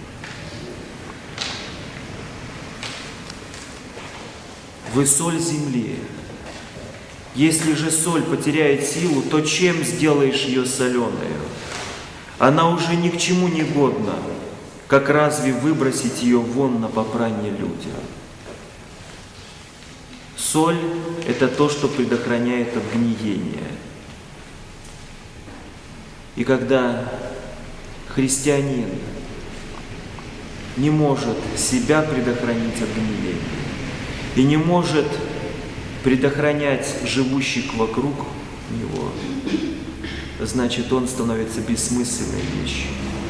A: Вы соль земли. Если же соль потеряет силу, то чем сделаешь ее соленую? Она уже ни к чему не годна, как разве выбросить ее вон на попрание людям? Соль – это то, что предохраняет от гниения. И когда христианин не может себя предохранить от гниения и не может предохранять живущих вокруг него, значит, он становится бессмысленной вещью.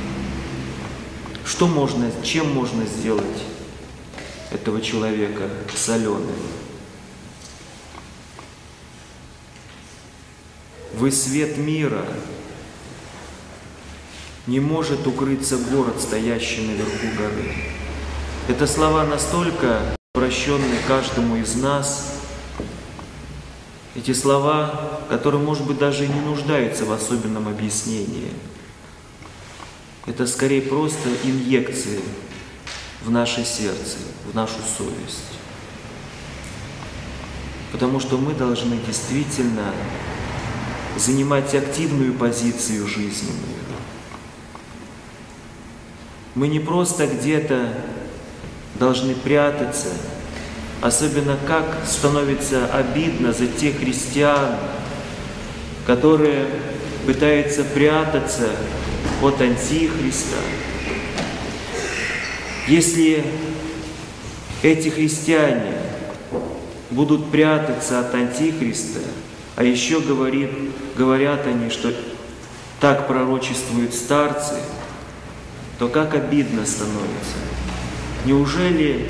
A: Что можно, чем можно сделать этого человека соленым? Вы свет мира. Не может укрыться город, стоящий наверху горы. Это слова настолько обращенные каждому из нас. Эти слова, которые, может быть, даже и не нуждаются в особенном объяснении. Это скорее просто инъекции в наше сердце, в нашу совесть. Потому что мы должны действительно занимать активную позицию жизненную. Мы не просто где-то должны прятаться, особенно как становится обидно за тех христиан, которые пытаются прятаться от Антихриста. Если эти христиане будут прятаться от Антихриста, а еще говорит, говорят они, что так пророчествуют старцы, то как обидно становится. Неужели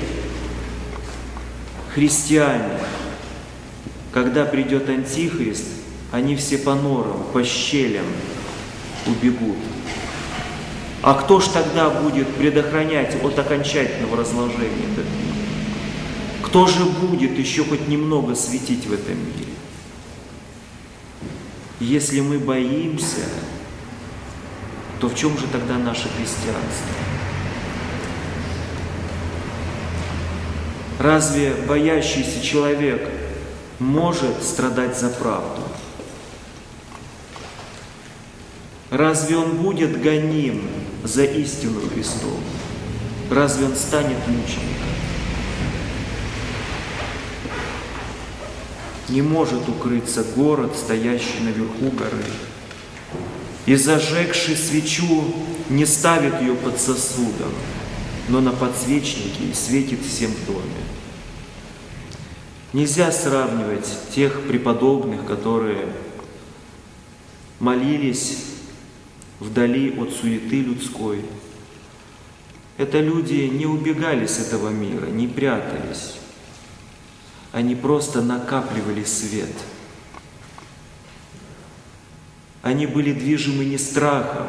A: христиане, когда придет Антихрист, они все по норам, по щелям убегут? А кто ж тогда будет предохранять от окончательного разложения этот мир? Кто же будет еще хоть немного светить в этом мире? Если мы боимся, то в чем же тогда наше христианство? Разве боящийся человек может страдать за правду? Разве он будет гоним за истину Христову? Разве он станет мучеником? не может укрыться город, стоящий наверху горы. И зажегший свечу не ставит ее под сосудом, но на подсвечнике и светит всем в доме. Нельзя сравнивать тех преподобных, которые молились вдали от суеты людской. Это люди не убегали с этого мира, не прятались. Они просто накапливали свет. Они были движимы не страхом,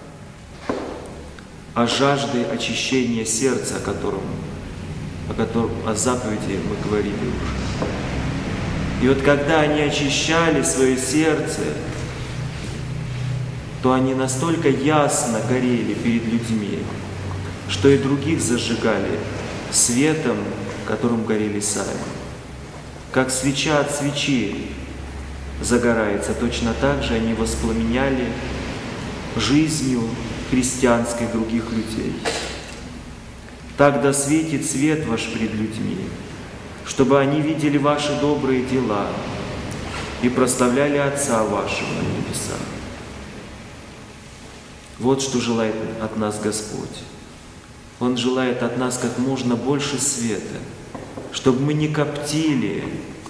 A: а жаждой очищения сердца, о котором, о котором, о заповеди мы говорили уже. И вот когда они очищали свое сердце, то они настолько ясно горели перед людьми, что и других зажигали светом, которым горели сами. Как свеча от свечи загорается, точно так же они воспламеняли жизнью христианской других людей. Так да светит свет ваш пред людьми, чтобы они видели ваши добрые дела и прославляли Отца вашего на небесах. Вот что желает от нас Господь. Он желает от нас как можно больше света, чтобы мы не коптили,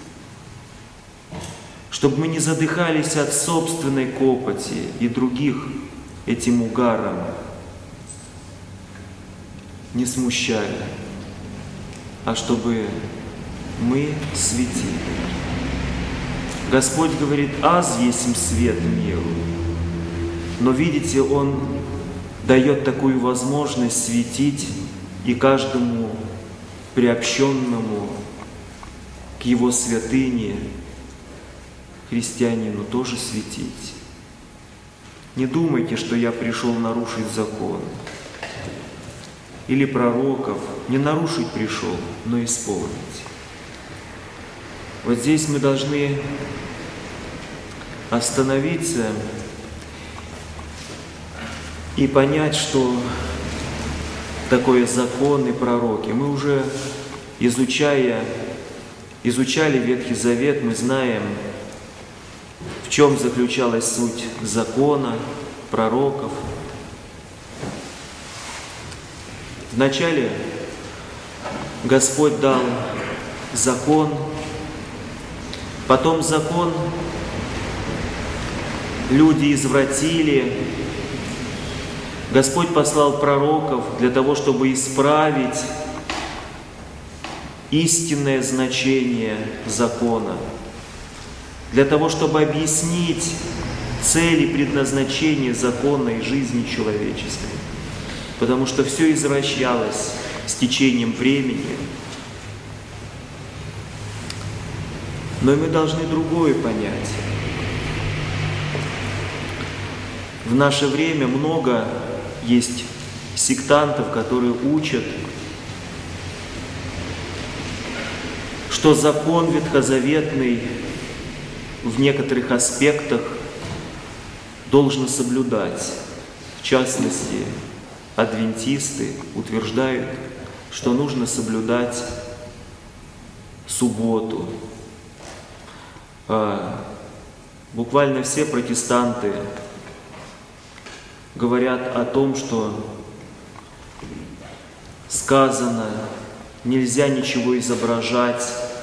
A: чтобы мы не задыхались от собственной копоти и других этим угаром не смущали, а чтобы мы светили. Господь говорит: «Аз есмь свет миру». Но видите, Он дает такую возможность светить и каждому приобщенному к Его святыне христианину тоже светить. Не думайте, что я пришел нарушить закон или пророков. Не нарушить пришел, но исполнить. Вот здесь мы должны остановиться и понять, что такое закон и пророки. Мы уже, изучая, изучали Ветхий Завет, мы знаем, в чем заключалась суть закона, пророков. Вначале Господь дал закон, потом закон люди извратили. Господь послал пророков для того, чтобы исправить истинное значение закона, для того, чтобы объяснить цели и предназначение закона и жизни человеческой. Потому что все извращалось с течением времени. Но и мы должны другое понять. В наше время много есть сектантов, которые учат, что закон ветхозаветный в некоторых аспектах должно соблюдать. В частности, адвентисты утверждают, что нужно соблюдать субботу. Буквально все протестанты говорят о том, что сказано, нельзя ничего изображать,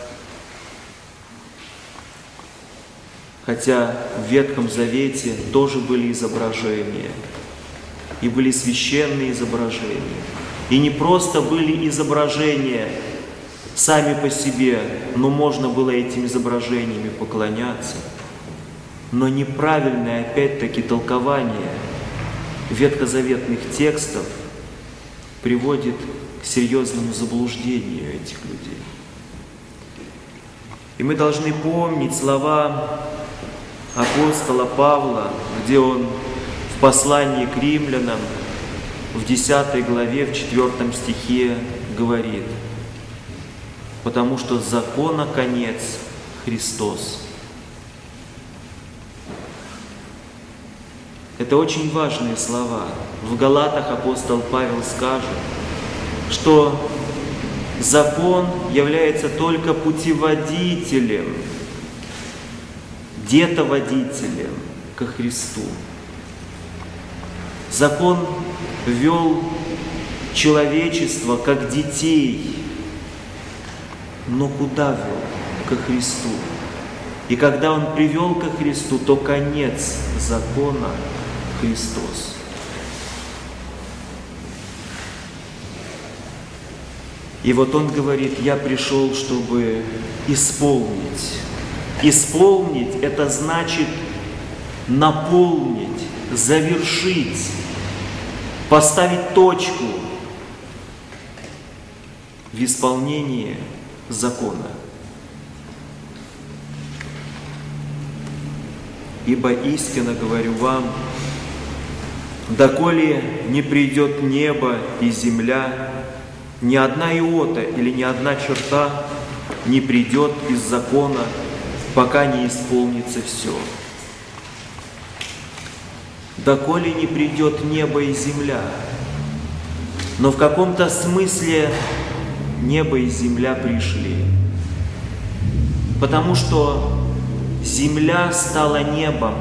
A: хотя в Ветхом Завете тоже были изображения, и были священные изображения. И не просто были изображения сами по себе, но можно было этим изображениями поклоняться. Но неправильное, опять-таки, толкование ветхозаветных текстов приводит к серьезному заблуждению этих людей. И мы должны помнить слова апостола Павла, где он в послании к римлянам в десятой главе, в четвёртом стихе говорит: «Потому что закона конец Христос». Это очень важные слова. В Галатах апостол Павел скажет, что закон является только путеводителем детоводителем ко Христу. Закон вел человечество как детей, но куда вел? Ко Христу. И когда Он привел ко Христу, то конец закона — Христос. И вот Он говорит: я пришел, чтобы исполнить. Исполнить — это значит наполнить, завершить, поставить точку в исполнении закона. Ибо истинно говорю вам, доколе не придет небо и земля, ни одна иота или ни одна черта не придет из закона, пока не исполнится все. Доколе не придет небо и земля. Но в каком-то смысле небо и земля пришли. Потому что земля стала небом.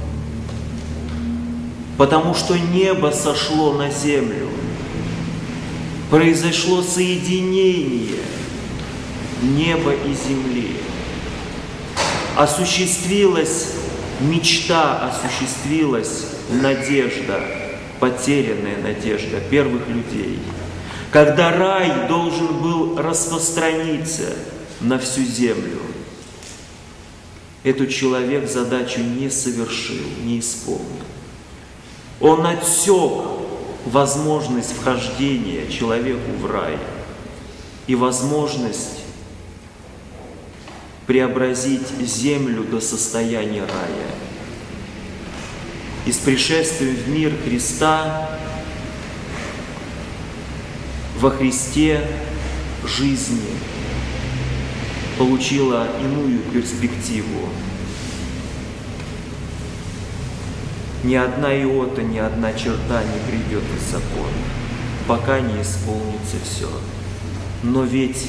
A: Потому что небо сошло на землю. Произошло соединение неба и земли. Осуществилась мечта, осуществилась надежда, потерянная надежда первых людей, когда рай должен был распространиться на всю землю. Этот человек задачу не совершил, не исполнил. Он отсек возможность вхождения человеку в рай и возможность преобразить землю до состояния рая. И с пришествием в мир Христа, во Христе жизнь получила иную перспективу. Ни одна иота, ни одна черта не придет из закона, пока не исполнится все. Но ведь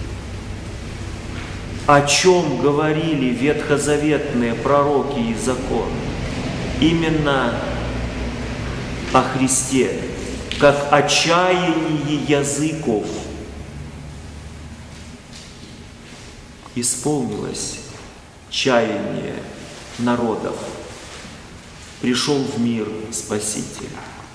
A: о чем говорили ветхозаветные пророки и закон? Именно о Христе, как о чаянии языков. Исполнилось чаяние народов. Пришел в мир Спаситель.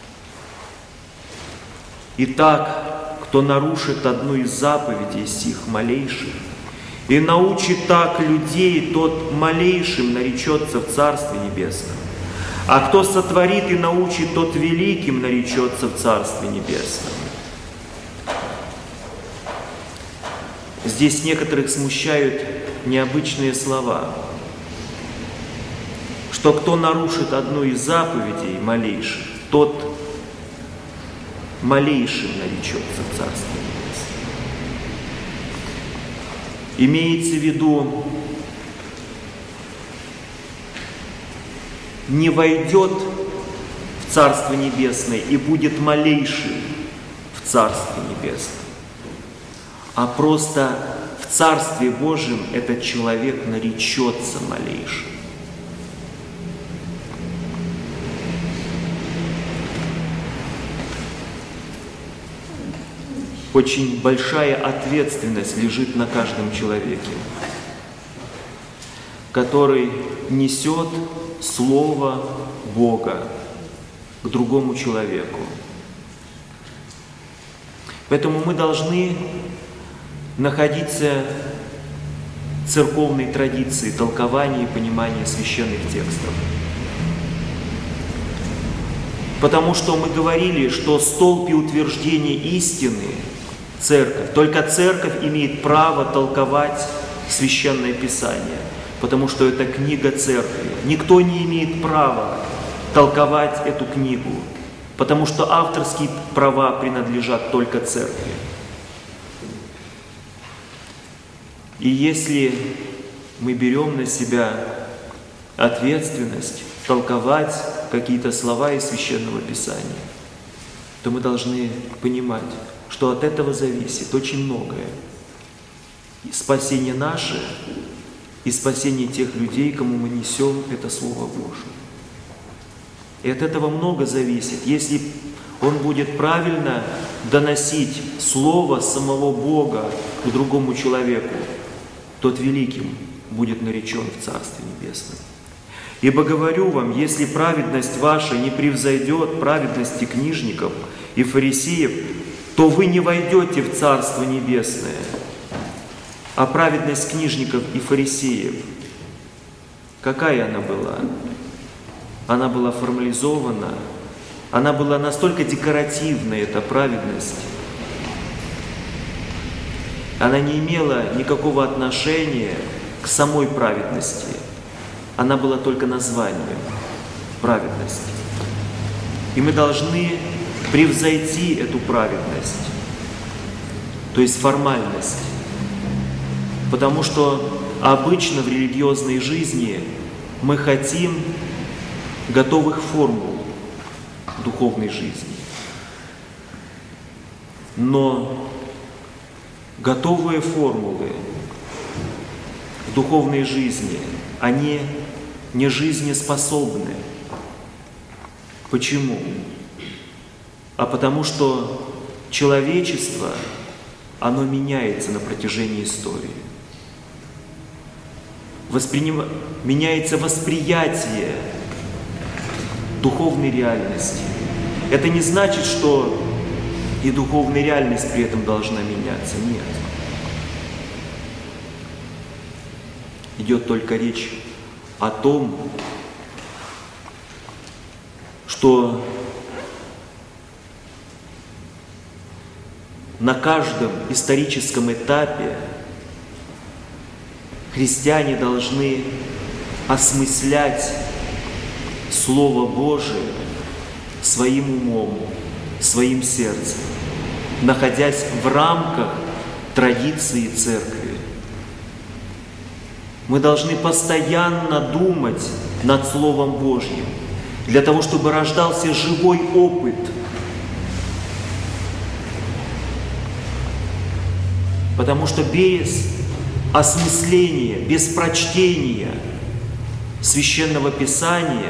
A: Итак, кто нарушит одну из заповедей сих малейших и научит так людей, тот малейшим наречется в Царстве Небесном. А кто сотворит и научит, тот великим наречется в Царстве Небесном. Здесь некоторых смущают необычные слова, что кто нарушит одну из заповедей малейших, тот малейшим наречется в Царстве Небесном. Имеется в виду, не войдет в Царство Небесное и будет малейшим в Царстве Небесном, а просто в Царстве Божьем этот человек наречется малейшим. Очень большая ответственность лежит на каждом человеке, который несет Слово Бога к другому человеку. Поэтому мы должны находиться в церковной традиции толкования и понимания священных текстов. Потому что мы говорили, что столб и утверждение истины — церковь. Только церковь имеет право толковать Священное Писание, потому что это книга церкви. Никто не имеет права толковать эту книгу, потому что авторские права принадлежат только церкви. И если мы берем на себя ответственность толковать какие-то слова из Священного Писания, то мы должны понимать, что от этого зависит очень многое. И спасение наше и спасение тех людей, кому мы несем это Слово Божие. И от этого много зависит. Если он будет правильно доносить Слово самого Бога к другому человеку, тот великим будет наречен в Царстве Небесном. Ибо говорю вам, если праведность ваша не превзойдет праведности книжников и фарисеев, то вы не войдете в Царство Небесное. А праведность книжников и фарисеев, какая она была? Она была формализована, она была настолько декоративной, эта праведность. Она не имела никакого отношения к самой праведности. Она была только названием праведности. И мы должны превзойти эту праведность, то есть формальность. Потому что обычно в религиозной жизни мы хотим готовых формул духовной жизни. Но готовые формулы в духовной жизни, они не жизнеспособны. Почему? А потому что человечество, оно меняется на протяжении истории. Восприним... Меняется восприятие духовной реальности. Это не значит, что и духовная реальность при этом должна меняться. Нет. Идет только речь о том, что на каждом историческом этапе христиане должны осмыслять Слово Божие своим умом, своим сердцем, находясь в рамках традиции церкви. Мы должны постоянно думать над Словом Божьим, для того, чтобы рождался живой опыт. Потому что без осмысления, без прочтения Священного Писания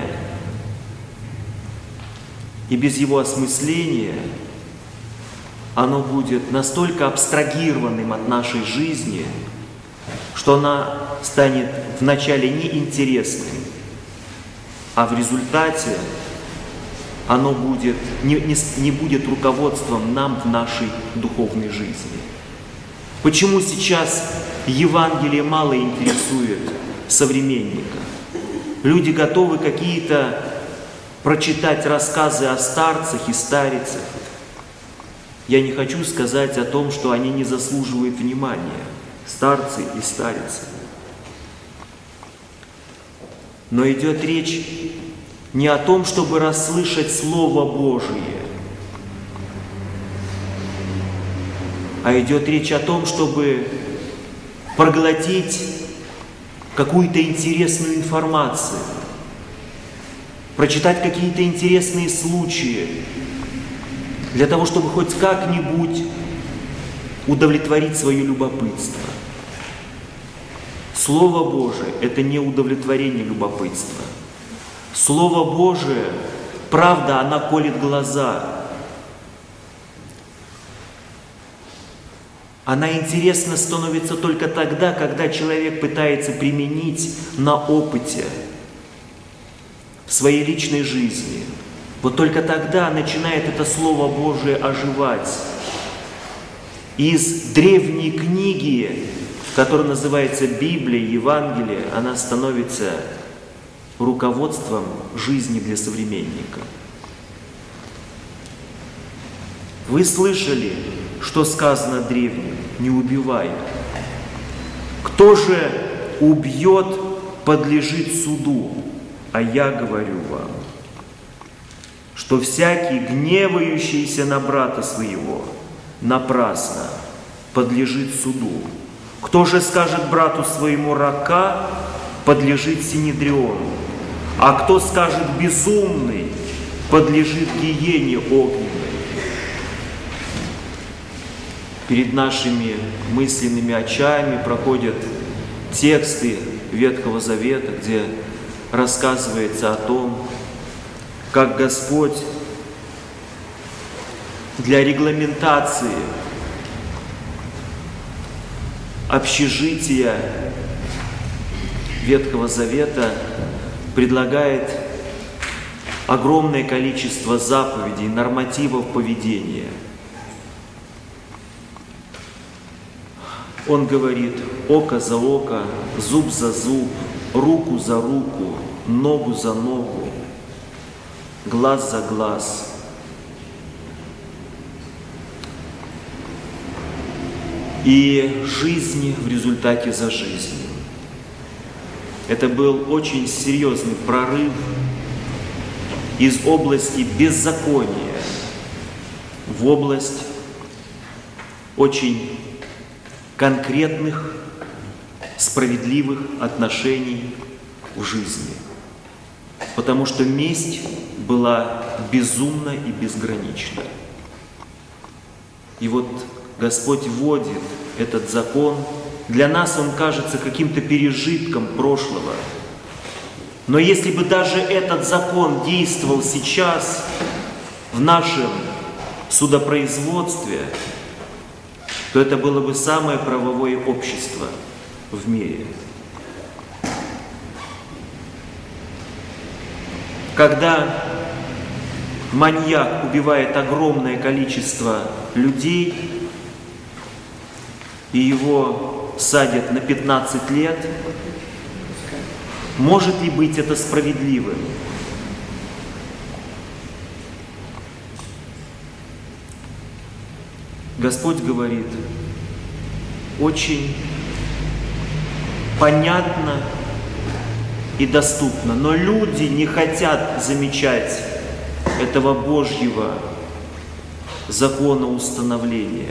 A: и без его осмысления оно будет настолько абстрагированным от нашей жизни, что она станет вначале неинтересной, а в результате оно будет, не, не, не будет руководством нам в нашей духовной жизни. Почему сейчас Евангелие мало интересует современника? Люди готовы какие-то прочитать рассказы о старцах и старицах. Я не хочу сказать о том, что они не заслуживают внимания, старцы и старицы. Но идет речь не о том, чтобы расслышать Слово Божие, а идет речь о том, чтобы проглотить какую-то интересную информацию, прочитать какие-то интересные случаи, для того, чтобы хоть как-нибудь удовлетворить свое любопытство. Слово Божие – это не удовлетворение любопытства. Слово Божие, правда, она колет глаза. Она интересна становится только тогда, когда человек пытается применить на опыте в своей личной жизни. Вот только тогда начинает это Слово Божие оживать. Из древней книги, которая называется Библия, Евангелие, она становится руководством жизни для современника. Вы слышали, что сказано древним? Не убивай. Кто же убьет, подлежит суду. А я говорю вам, что всякий, гневающийся на брата своего, напрасно подлежит суду. Кто же скажет брату своему рака, подлежит синедриону. А кто скажет безумный, подлежит гиене огненной. Перед нашими мысленными очами проходят тексты Ветхого Завета, где рассказывается о том, как Господь для регламентации общежития Ветхого Завета предлагает огромное количество заповедей, нормативов поведения. Он говорит: око за око, зуб за зуб, руку за руку, ногу за ногу, глаз за глаз. И жизнь в результате за жизнь. Это был очень серьезный прорыв из области беззакония в область очень конкретных, справедливых отношений в жизни. Потому что месть была безумна и безгранична. И вот Господь вводит этот закон. Для нас он кажется каким-то пережитком прошлого. Но если бы даже этот закон действовал сейчас в нашем судопроизводстве, то это было бы самое правовое общество в мире. Когда маньяк убивает огромное количество людей, и его садят на пятнадцать лет, может ли быть это справедливым? Господь говорит очень понятно и доступно, но люди не хотят замечать этого Божьего закона установления.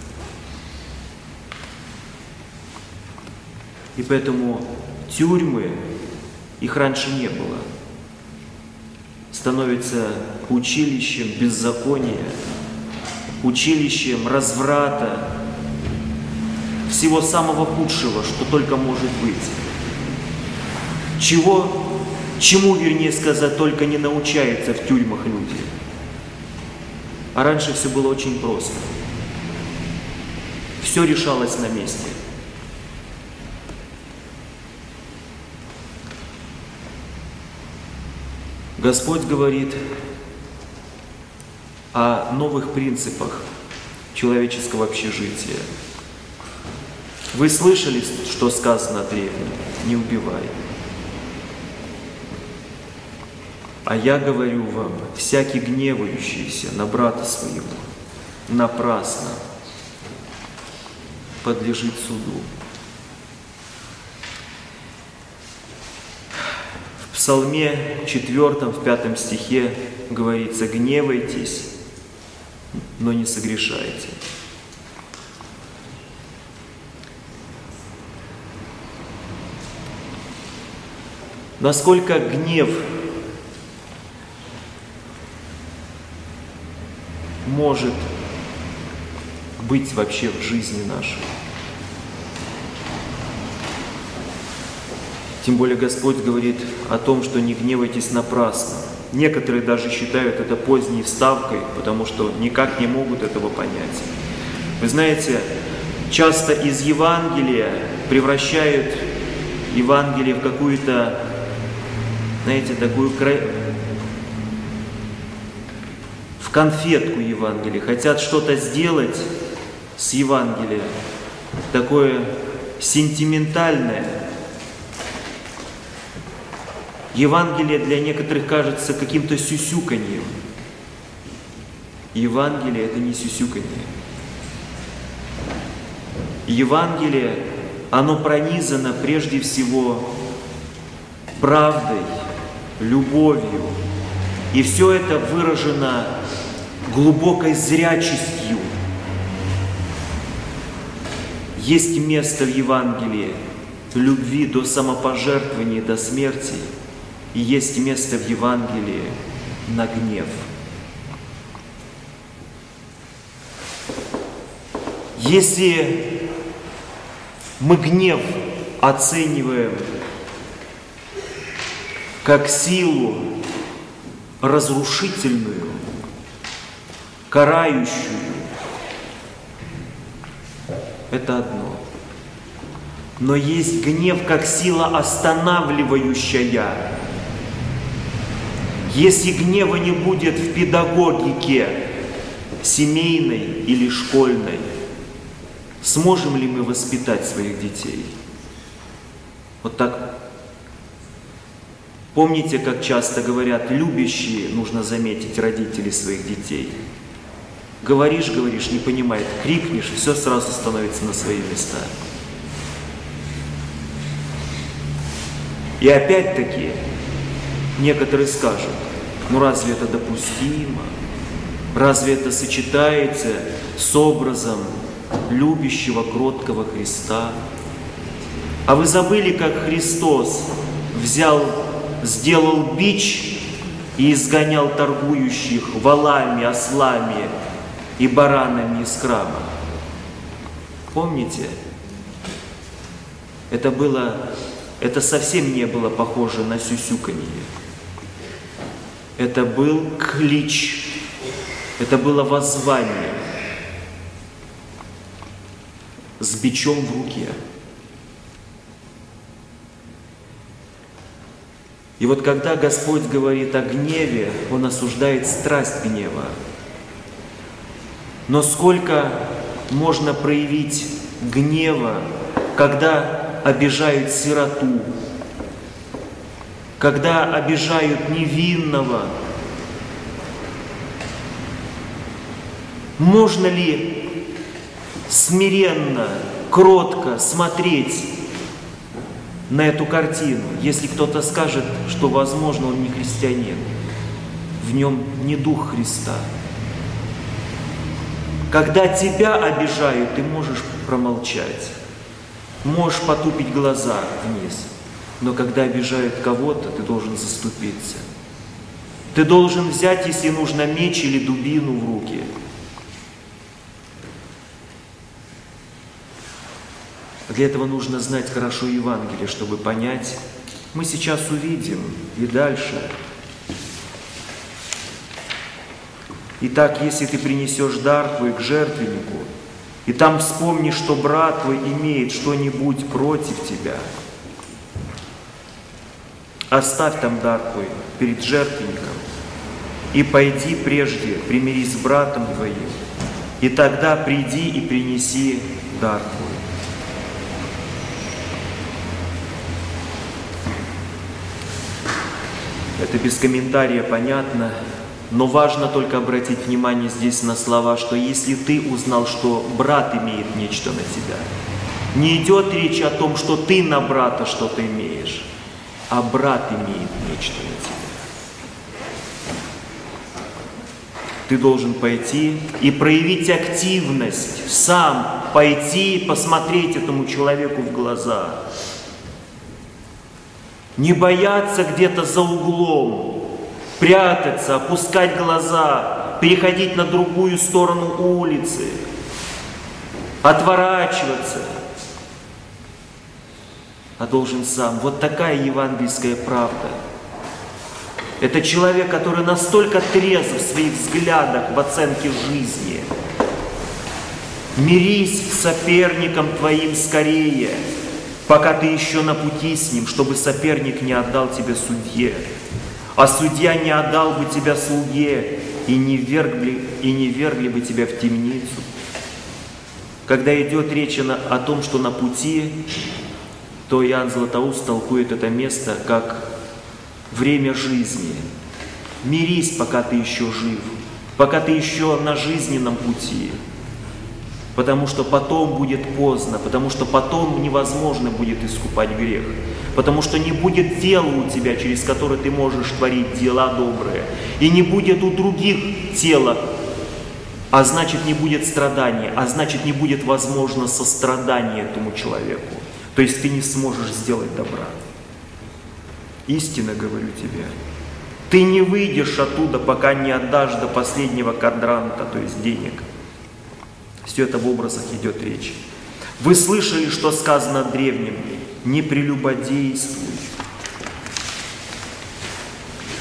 A: И поэтому тюрьмы, их раньше не было, становятся училищем беззакония, училищем разврата, всего самого худшего, что только может быть. Чего, чему, вернее сказать, только не научаются в тюрьмах люди. А раньше все было очень просто. Все решалось на месте. Господь говорит о новых принципах человеческого общежития. Вы слышали, что сказано древним? Не убивай. А я говорю вам, всякий гневающийся на брата своего напрасно подлежит суду. В Псалме четвёртом, в пятом стихе говорится: гневайтесь, но не согрешайте. Насколько гнев может быть вообще в жизни нашей? Тем более Господь говорит о том, что не гневайтесь напрасно. Некоторые даже считают это поздней вставкой, потому что никак не могут этого понять. Вы знаете, часто из Евангелия превращают Евангелие в какую-то, знаете, такую в конфетку Евангелия. Хотят что-то сделать с Евангелия, такое сентиментальное. Евангелие для некоторых кажется каким-то сюсюканьем. Евангелие – это не сюсюканье. Евангелие, оно пронизано прежде всего правдой, любовью. И все это выражено глубокой зрячестью. Есть место в Евангелии любви до самопожертвования, до смерти. И есть место в Евангелии на гнев. Если мы гнев оцениваем как силу разрушительную, карающую, это одно. Но есть гнев как сила останавливающая. Если гнева не будет в педагогике, семейной или школьной, сможем ли мы воспитать своих детей? Вот так. Помните, как часто говорят, любящие, нужно заметить, родители своих детей. Говоришь, говоришь, не понимает, крикнешь, все сразу становится на свои места. И опять-таки, некоторые скажут, ну разве это допустимо? Разве это сочетается с образом любящего, кроткого Христа? А вы забыли, как Христос взял, сделал бич и изгонял торгующих волами, ослами и баранами из храма? Помните? Это было, это совсем не было похоже на сюсюканье. Это был клич. Это было воззвание с бичом в руке. И вот когда Господь говорит о гневе, Он осуждает страсть гнева. Но сколько можно проявить гнева, когда обижают сироту, когда обижают невинного? Можно ли смиренно, кротко смотреть на эту картину, если кто-то скажет, что, возможно, он не христианин, в нем не дух Христа? Когда тебя обижают, ты можешь промолчать, можешь потупить глаза вниз, но когда обижают кого-то, ты должен заступиться. Ты должен взять, если нужно, меч или дубину в руки. Для этого нужно знать хорошо Евангелие, чтобы понять. Мы сейчас увидим и дальше. Итак, если ты принесешь дар твой к жертвеннику, и там вспомни, что брат твой имеет что-нибудь против тебя, оставь там дар твой перед жертвенником, и пойди прежде, примирись с братом твоим, и тогда приди и принеси дар твой. Это без комментария понятно, но важно только обратить внимание здесь на слова, что если ты узнал, что брат имеет нечто на тебя, не идет речь о том, что ты на брата что-то имеешь, а брат имеет нечто на тебя. Ты должен пойти и проявить активность, сам пойти посмотреть этому человеку в глаза. Не бояться где-то за углом, прятаться, опускать глаза, переходить на другую сторону улицы, отворачиваться, а должен сам. Вот такая евангельская правда. Это человек, который настолько трезв в своих взглядах, в оценке жизни. Мирись с соперником твоим скорее, пока ты еще на пути с ним, чтобы соперник не отдал тебя судье, а судья не отдал бы тебя слуге и не ввергли, и не ввергли бы тебя в темницу. Когда идет речь о том, что на пути, то Иоанн Златоуст толкует это место как время жизни. Мирись, пока ты еще жив, пока ты еще на жизненном пути. Потому что потом будет поздно, потому что потом невозможно будет искупать грех, потому что не будет дела у тебя, через которое ты можешь творить дела добрые, и не будет у других тела, а значит не будет страдания, а значит не будет возможно сострадания этому человеку, то есть ты не сможешь сделать добра. Истинно говорю тебе, ты не выйдешь оттуда, пока не отдашь до последнего квадранта, то есть денег. Все это в образах идет речь. Вы слышали, что сказано древним: не прелюбодействуй.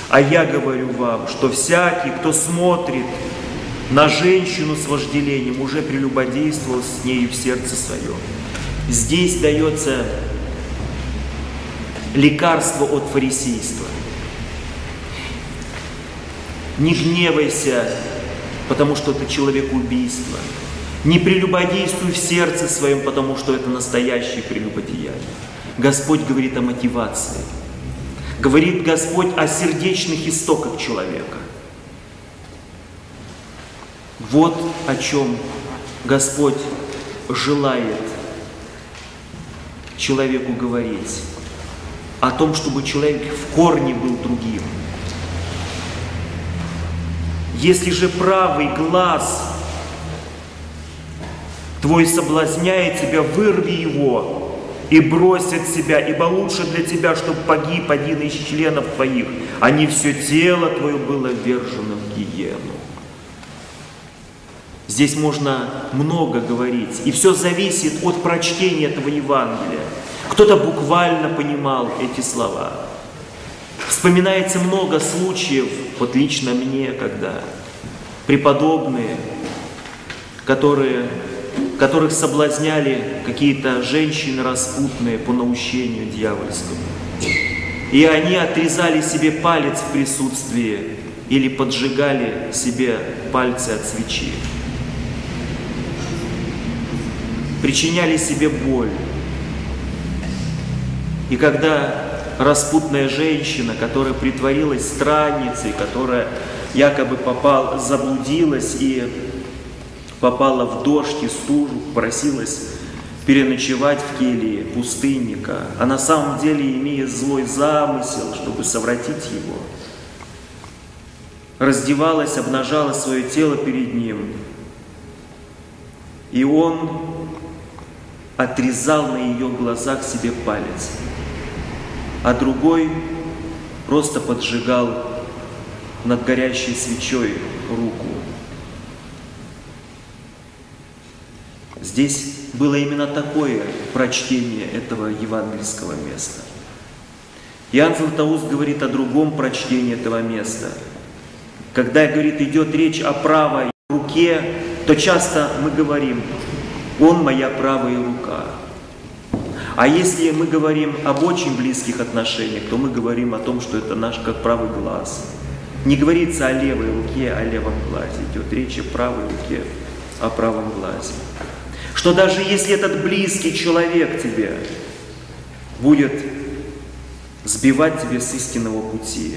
A: А я говорю вам, что всякий, кто смотрит на женщину с вожделением, уже прелюбодействовал с нею в сердце своем. Здесь дается лекарство от фарисейства. Не гневайся, потому что это человекоубийство. Не прелюбодействуй в сердце своем, потому что это настоящее прелюбодеяние. Господь говорит о мотивации. Говорит Господь о сердечных истоках человека. Вот о чем Господь желает человеку говорить. О том, чтобы человек в корне был другим. Если же правый глаз твой соблазняет тебя, вырви его и брось от себя, ибо лучше для тебя, чтобы погиб один из членов твоих, а не все тело твое было ввержено в гиену. Здесь можно много говорить, и все зависит от прочтения этого Евангелия. Кто-то буквально понимал эти слова. Вспоминается много случаев, вот лично мне, когда преподобные, которые, которых соблазняли какие-то женщины распутные по наущению дьявольскому. И они отрезали себе палец в присутствии или поджигали себе пальцы от свечи. Причиняли себе боль. И когда распутная женщина, которая притворилась странницей, которая якобы попала, заблудилась и попала в дождь и стужу, просилась переночевать в келье пустынника, а на самом деле, имея злой замысел, чтобы совратить его, раздевалась, обнажала свое тело перед ним, и он отрезал на ее глазах себе палец, а другой просто поджигал над горящей свечой руку. Здесь было именно такое прочтение этого евангельского места. Иоанн Златоуст говорит о другом прочтении этого места. Когда, говорит, идет речь о правой руке, то часто мы говорим: «Он моя правая рука». А если мы говорим об очень близких отношениях, то мы говорим о том, что это наш как правый глаз. Не говорится о левой руке, о левом глазе. Идет речь о правой руке, о правом глазе. Что даже если этот близкий человек тебе будет сбивать тебя с истинного пути,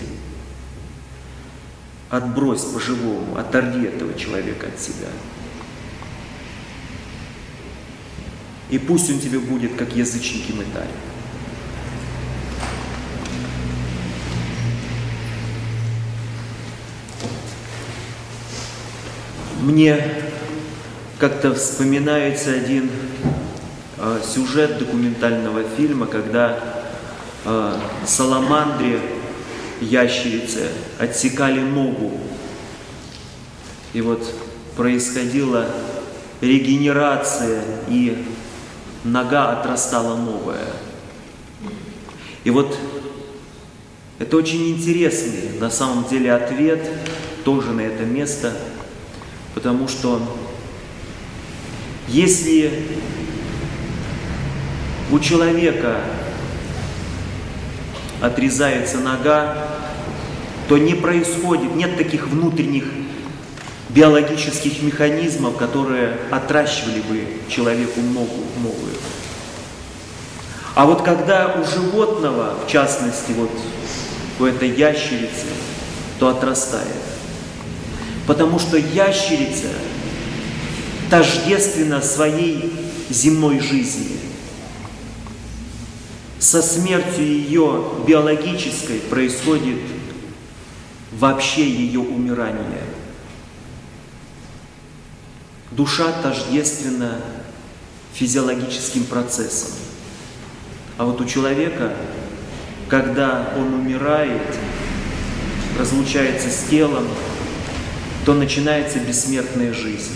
A: отбрось по-живому, оторви этого человека от себя. И пусть он тебе будет, как язычник и мытарь. Мне как-то вспоминается один э, сюжет документального фильма, когда э, саламандре, ящерице, отсекали ногу. И вот происходила регенерация, и нога отрастала новая. И вот это очень интересный на самом деле ответ тоже на это место, потому что если у человека отрезается нога, то не происходит, нет таких внутренних биологических механизмов, которые отращивали бы человеку ногу новую. А вот когда у животного, в частности, вот у этой ящерицы, то отрастает. Потому что ящерица тождественна своей земной жизни. Со смертью ее биологической происходит вообще ее умирание. Душа тождественна физиологическим процессам. А вот у человека, когда он умирает, разлучается с телом, то начинается бессмертная жизнь.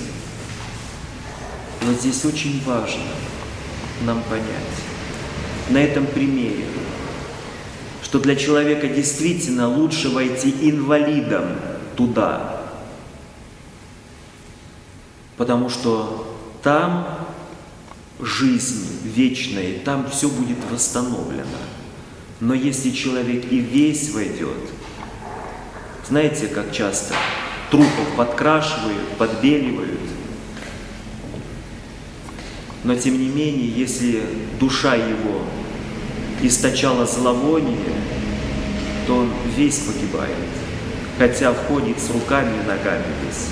A: И вот здесь очень важно нам понять на этом примере, что для человека действительно лучше войти инвалидом туда, потому что там жизнь вечная, и там все будет восстановлено. Но если человек и весь войдет, знаете, как часто трупов подкрашивают, подбеливают, но тем не менее, если душа его источала зловоние, то он весь погибает, хотя входит с руками и ногами весь.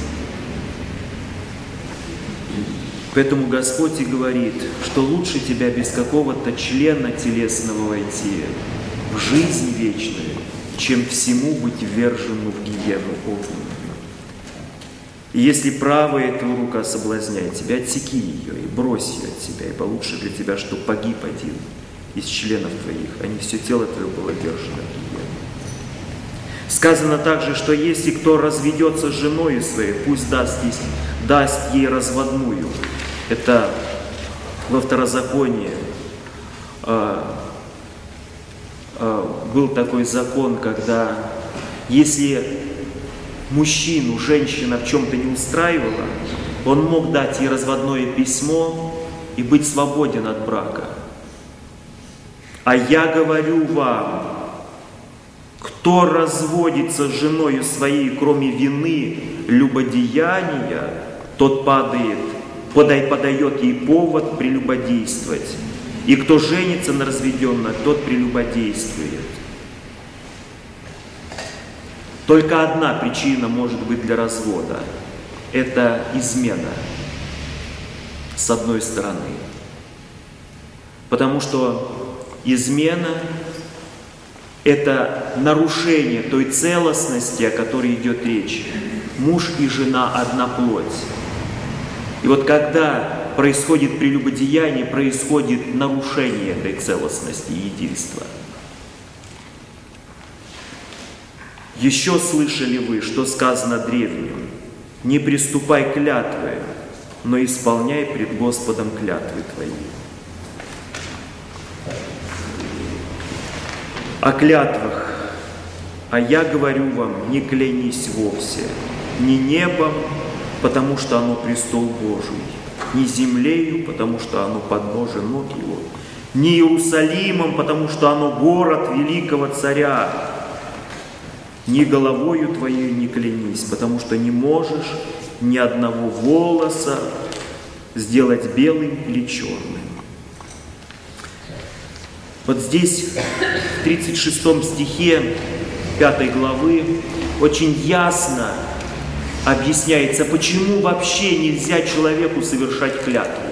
A: Поэтому Господь и говорит, что лучше тебя без какого-то члена телесного войти в жизнь вечную, чем всему быть вверженным в гиену огненную. И если правая твоя рука соблазняет тебя, отсеки ее и брось ее от себя, ибо лучше для тебя, что погиб один из членов твоих, а не все тело твое было держано в гиене. Сказано также, что если кто разведется с женой своей, пусть даст, ей, даст ей разводную. Это во Второзаконии а, а, был такой закон, когда если мужчину женщина в чем-то не устраивала, он мог дать ей разводное письмо и быть свободен от брака. А я говорю вам, кто разводится с женою своей, кроме вины, любодеяния, тот падает, подай, подает ей повод прелюбодействовать. И кто женится на разведенной, тот прелюбодействует. Только одна причина может быть для развода. Это измена, с одной стороны. Потому что измена – это нарушение той целостности, о которой идет речь. Муж и жена – одна плоть. И вот когда происходит прелюбодеяние, происходит нарушение этой целостности и единства. Еще слышали вы, что сказано древним: не приступай клятвы, но исполняй пред Господом клятвы твои. О клятвах, а я говорю вам, не клянись вовсе, ни небом, потому что оно престол Божий, ни землею, потому что оно подножие ног его, ни Иерусалимом, потому что оно город великого царя, ни головою твоей не клянись, потому что не можешь ни одного волоса сделать белым или черным. Вот здесь, в тридцать шестом стихе пятой главы, очень ясно объясняется, почему вообще нельзя человеку совершать клятву.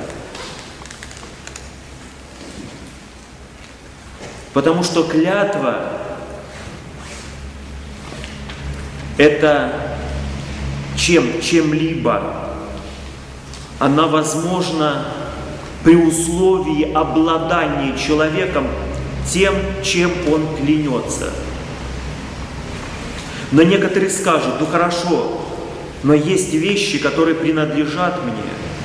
A: Потому что клятва – это чем, чем-либо, она возможна при условии обладания человеком тем, чем он клянется. Но некоторые скажут: ну хорошо, но есть вещи, которые принадлежат мне.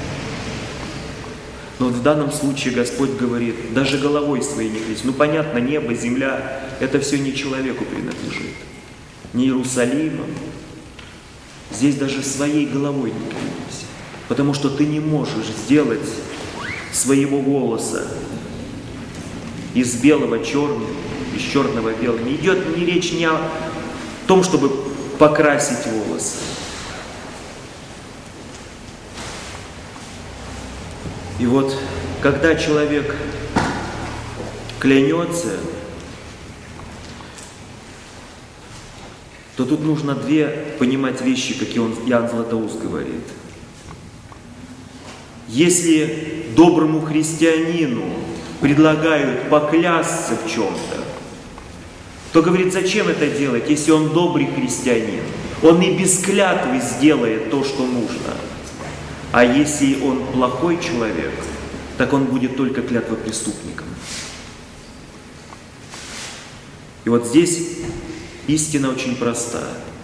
A: Но вот в данном случае Господь говорит: даже головой своей не клянись. Ну понятно, небо, земля – это все не человеку принадлежит, не Иерусалимом. Здесь даже своей головой не клянись, потому что ты не можешь сделать своего волоса из белого черным, из черного белым. Не идет ни речь ни о том, чтобы покрасить волосы. И вот, когда человек клянется, то тут нужно две понимать вещи, как он, Иоанн Златоуст говорит. Если доброму христианину предлагают поклясться в чем-то, то говорит, зачем это делать, если он добрый христианин? Он и без клятвы сделает то, что нужно. А если он плохой человек, так он будет только клятвопреступником. И вот здесь истина очень проста.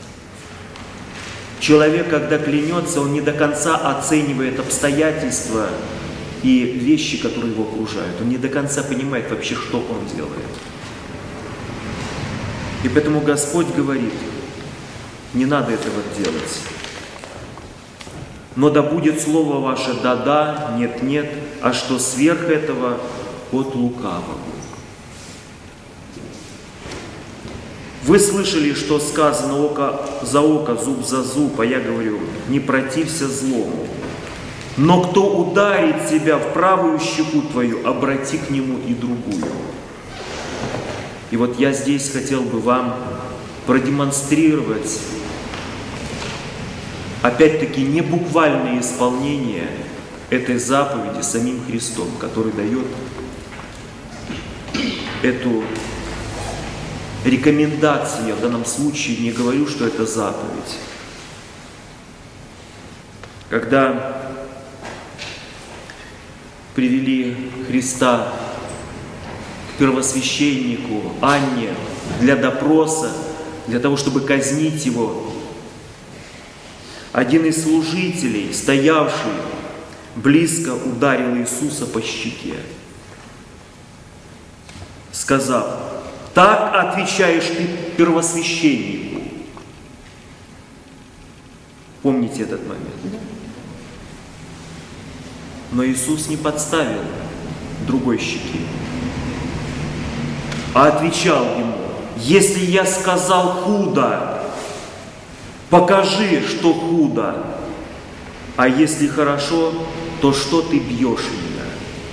A: Человек, когда клянется, он не до конца оценивает обстоятельства и вещи, которые его окружают. Он не до конца понимает вообще, что он делает. И поэтому Господь говорит, не надо этого делать. Но да будет слово ваше да-да, нет-нет, а что сверх этого от лукавого. Вы слышали, что сказано око за око, зуб за зуб, а я говорю, не протився злому. Но кто ударит тебя в правую щеку твою, обрати к нему и другую. И вот я здесь хотел бы вам продемонстрировать, опять-таки, не буквальное исполнение этой заповеди самим Христом, который дает эту рекомендацию. Я в данном случае не говорю, что это заповедь. Когда привели Христа к первосвященнику Анне для допроса, для того, чтобы казнить его, один из служителей, стоявший близко, ударил Иисуса по щеке, сказав: «Так отвечаешь ты первосвященнику». Помните этот момент? Но Иисус не подставил другой щеки, а отвечал ему: «Если я сказал худо, покажи, что худо, а если хорошо, то что ты бьешь меня?»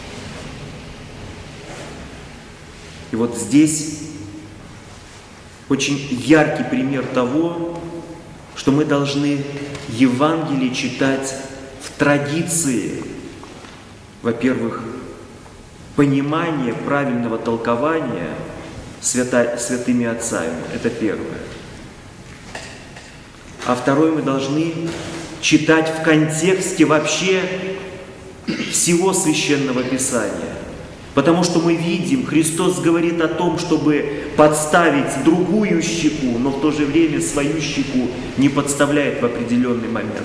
A: И вот здесь очень яркий пример того, что мы должны Евангелие читать в традиции, во-первых, понимания правильного толкования свято, святыми отцами. Это первое. А второе, мы должны читать в контексте вообще всего Священного Писания. Потому что мы видим, Христос говорит о том, чтобы подставить другую щеку, но в то же время свою щеку не подставляет в определенный момент.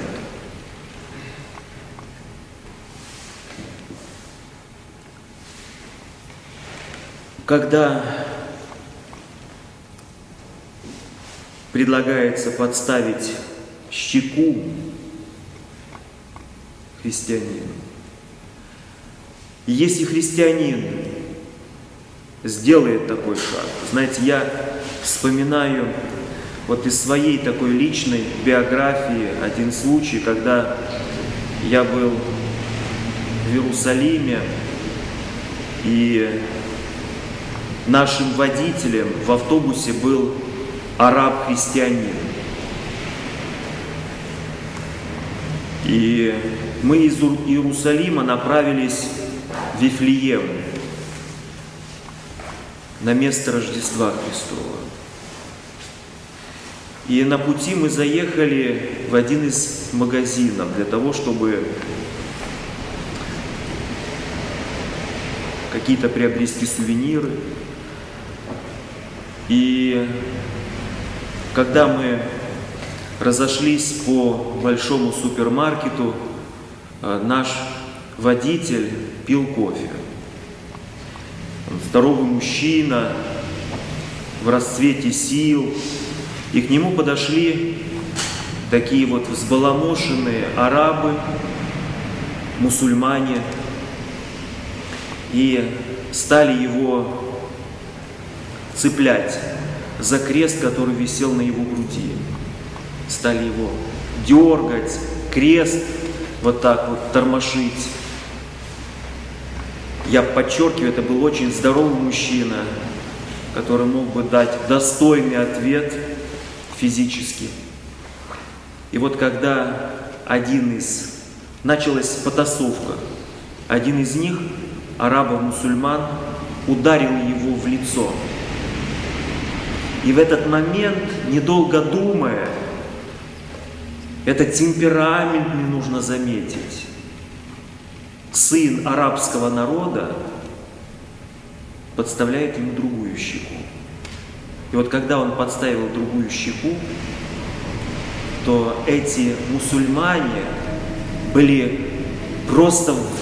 A: Когда предлагается подставить щеку христианину, если христианин сделает такой шаг, знаете, я вспоминаю вот из своей такой личной биографии один случай, когда я был в Иерусалиме, и нашим водителем в автобусе был араб-христианин. И мы из Иерусалима направились в Вифлеем, на место Рождества Христова. И на пути мы заехали в один из магазинов для того, чтобы какие-то приобрести сувениры. И когда мы разошлись по большому супермаркету, наш водитель пил кофе. Он здоровый мужчина, в расцвете сил. И к нему подошли такие вот взбаламошенные арабы, мусульмане, и стали его цеплять за крест, который висел на его груди. Стали его дергать, крест вот так вот тормошить. Я подчеркиваю, это был очень здоровый мужчина, который мог бы дать достойный ответ физически. И вот когда один из... Началась потасовка. Один из них, арабов-мусульман, ударил его в лицо. И в этот момент, недолго думая, этот темперамент не нужно заметить, сын арабского народа подставляет ему другую щеку. И вот когда он подставил другую щеку, то эти мусульмане были просто в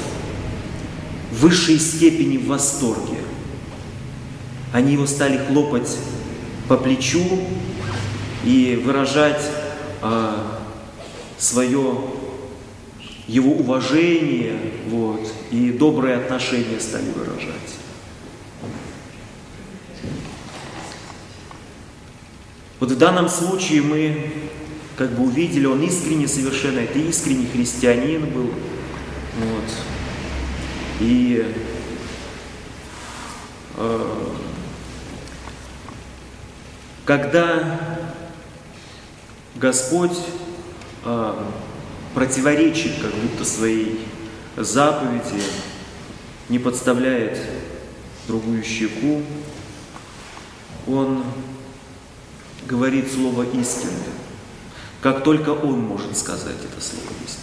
A: высшей степени в восторге. Они его стали хлопать по плечу и выражать э, свое, его уважение, вот, и добрые отношения стали выражать. Вот в данном случае мы как бы увидели, он искренне совершенно, это искренний христианин был. Вот. И э, когда Господь э, противоречит как будто своей заповеди, не подставляет другую щеку, Он говорит слово истины, как только Он может сказать это слово истины.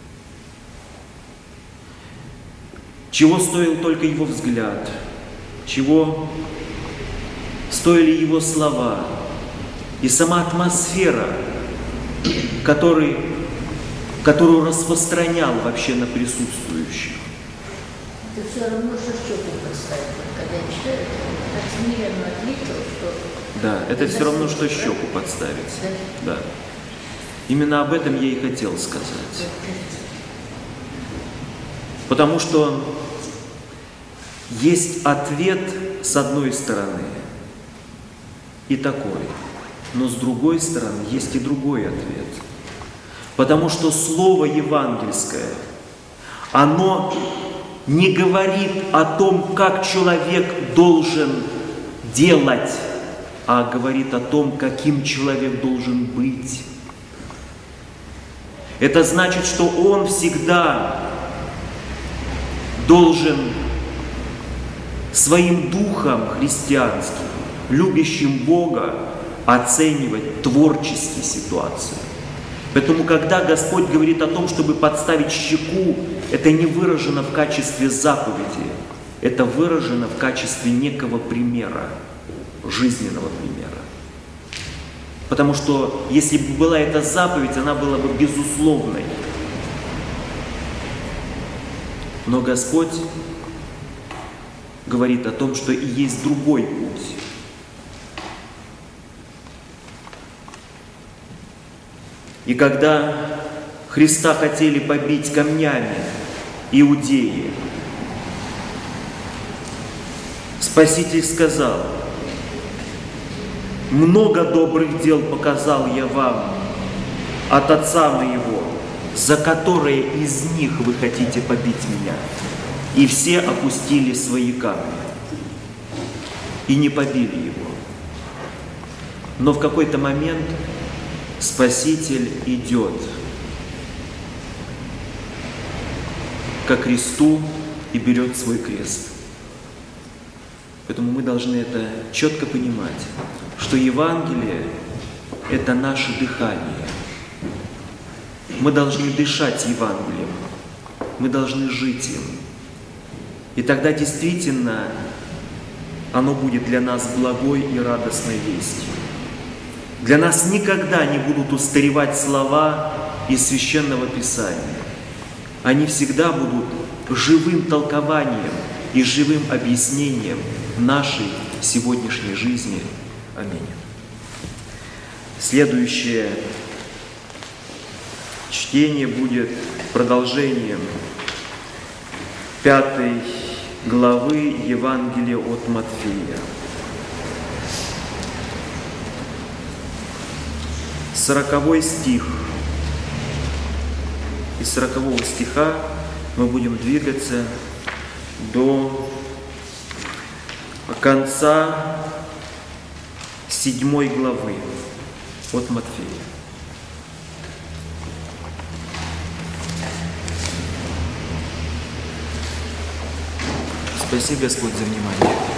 A: Чего стоил только Его взгляд, чего стоили Его слова и сама атмосфера, который, которую распространял вообще на присутствующих.
B: Это все равно, что щеку подставить. Когда я читаю, так смиренно ответил, что...
A: Да, это все равно, что щеку подставить. Да. Да. Именно об этом я и хотел сказать. Потому что есть ответ с одной стороны и такой, но с другой стороны есть и другой ответ. Потому что слово евангельское, оно не говорит о том, как человек должен делать, а говорит о том, каким человек должен быть. Это значит, что он всегда должен своим духом христианским, любящим Бога, оценивать творчески ситуацию. Поэтому, когда Господь говорит о том, чтобы подставить щеку, это не выражено в качестве заповеди, это выражено в качестве некого примера, жизненного примера. Потому что если бы была эта заповедь, она была бы безусловной. Но Господь говорит о том, что и есть другой путь. И когда Христа хотели побить камнями иудеи, Спаситель сказал: «Много добрых дел показал я вам от Отца моего, за которые из них вы хотите побить меня». И все опустили свои камни и не побили его. Но в какой-то момент Спаситель идет ко кресту и берет свой крест. Поэтому мы должны это четко понимать, что Евангелие – это наше дыхание. Мы должны дышать Евангелием, мы должны жить им. И тогда действительно оно будет для нас благой и радостной вестью. Для нас никогда не будут устаревать слова из Священного Писания. Они всегда будут живым толкованием и живым объяснением нашей сегодняшней жизни. Аминь. Следующее чтение будет продолжением пятой главы Евангелия от Матфея. Сороковой стих. Из сорокового стиха мы будем двигаться до конца седьмой главы от Матфея. Спасибо, Господь, за внимание.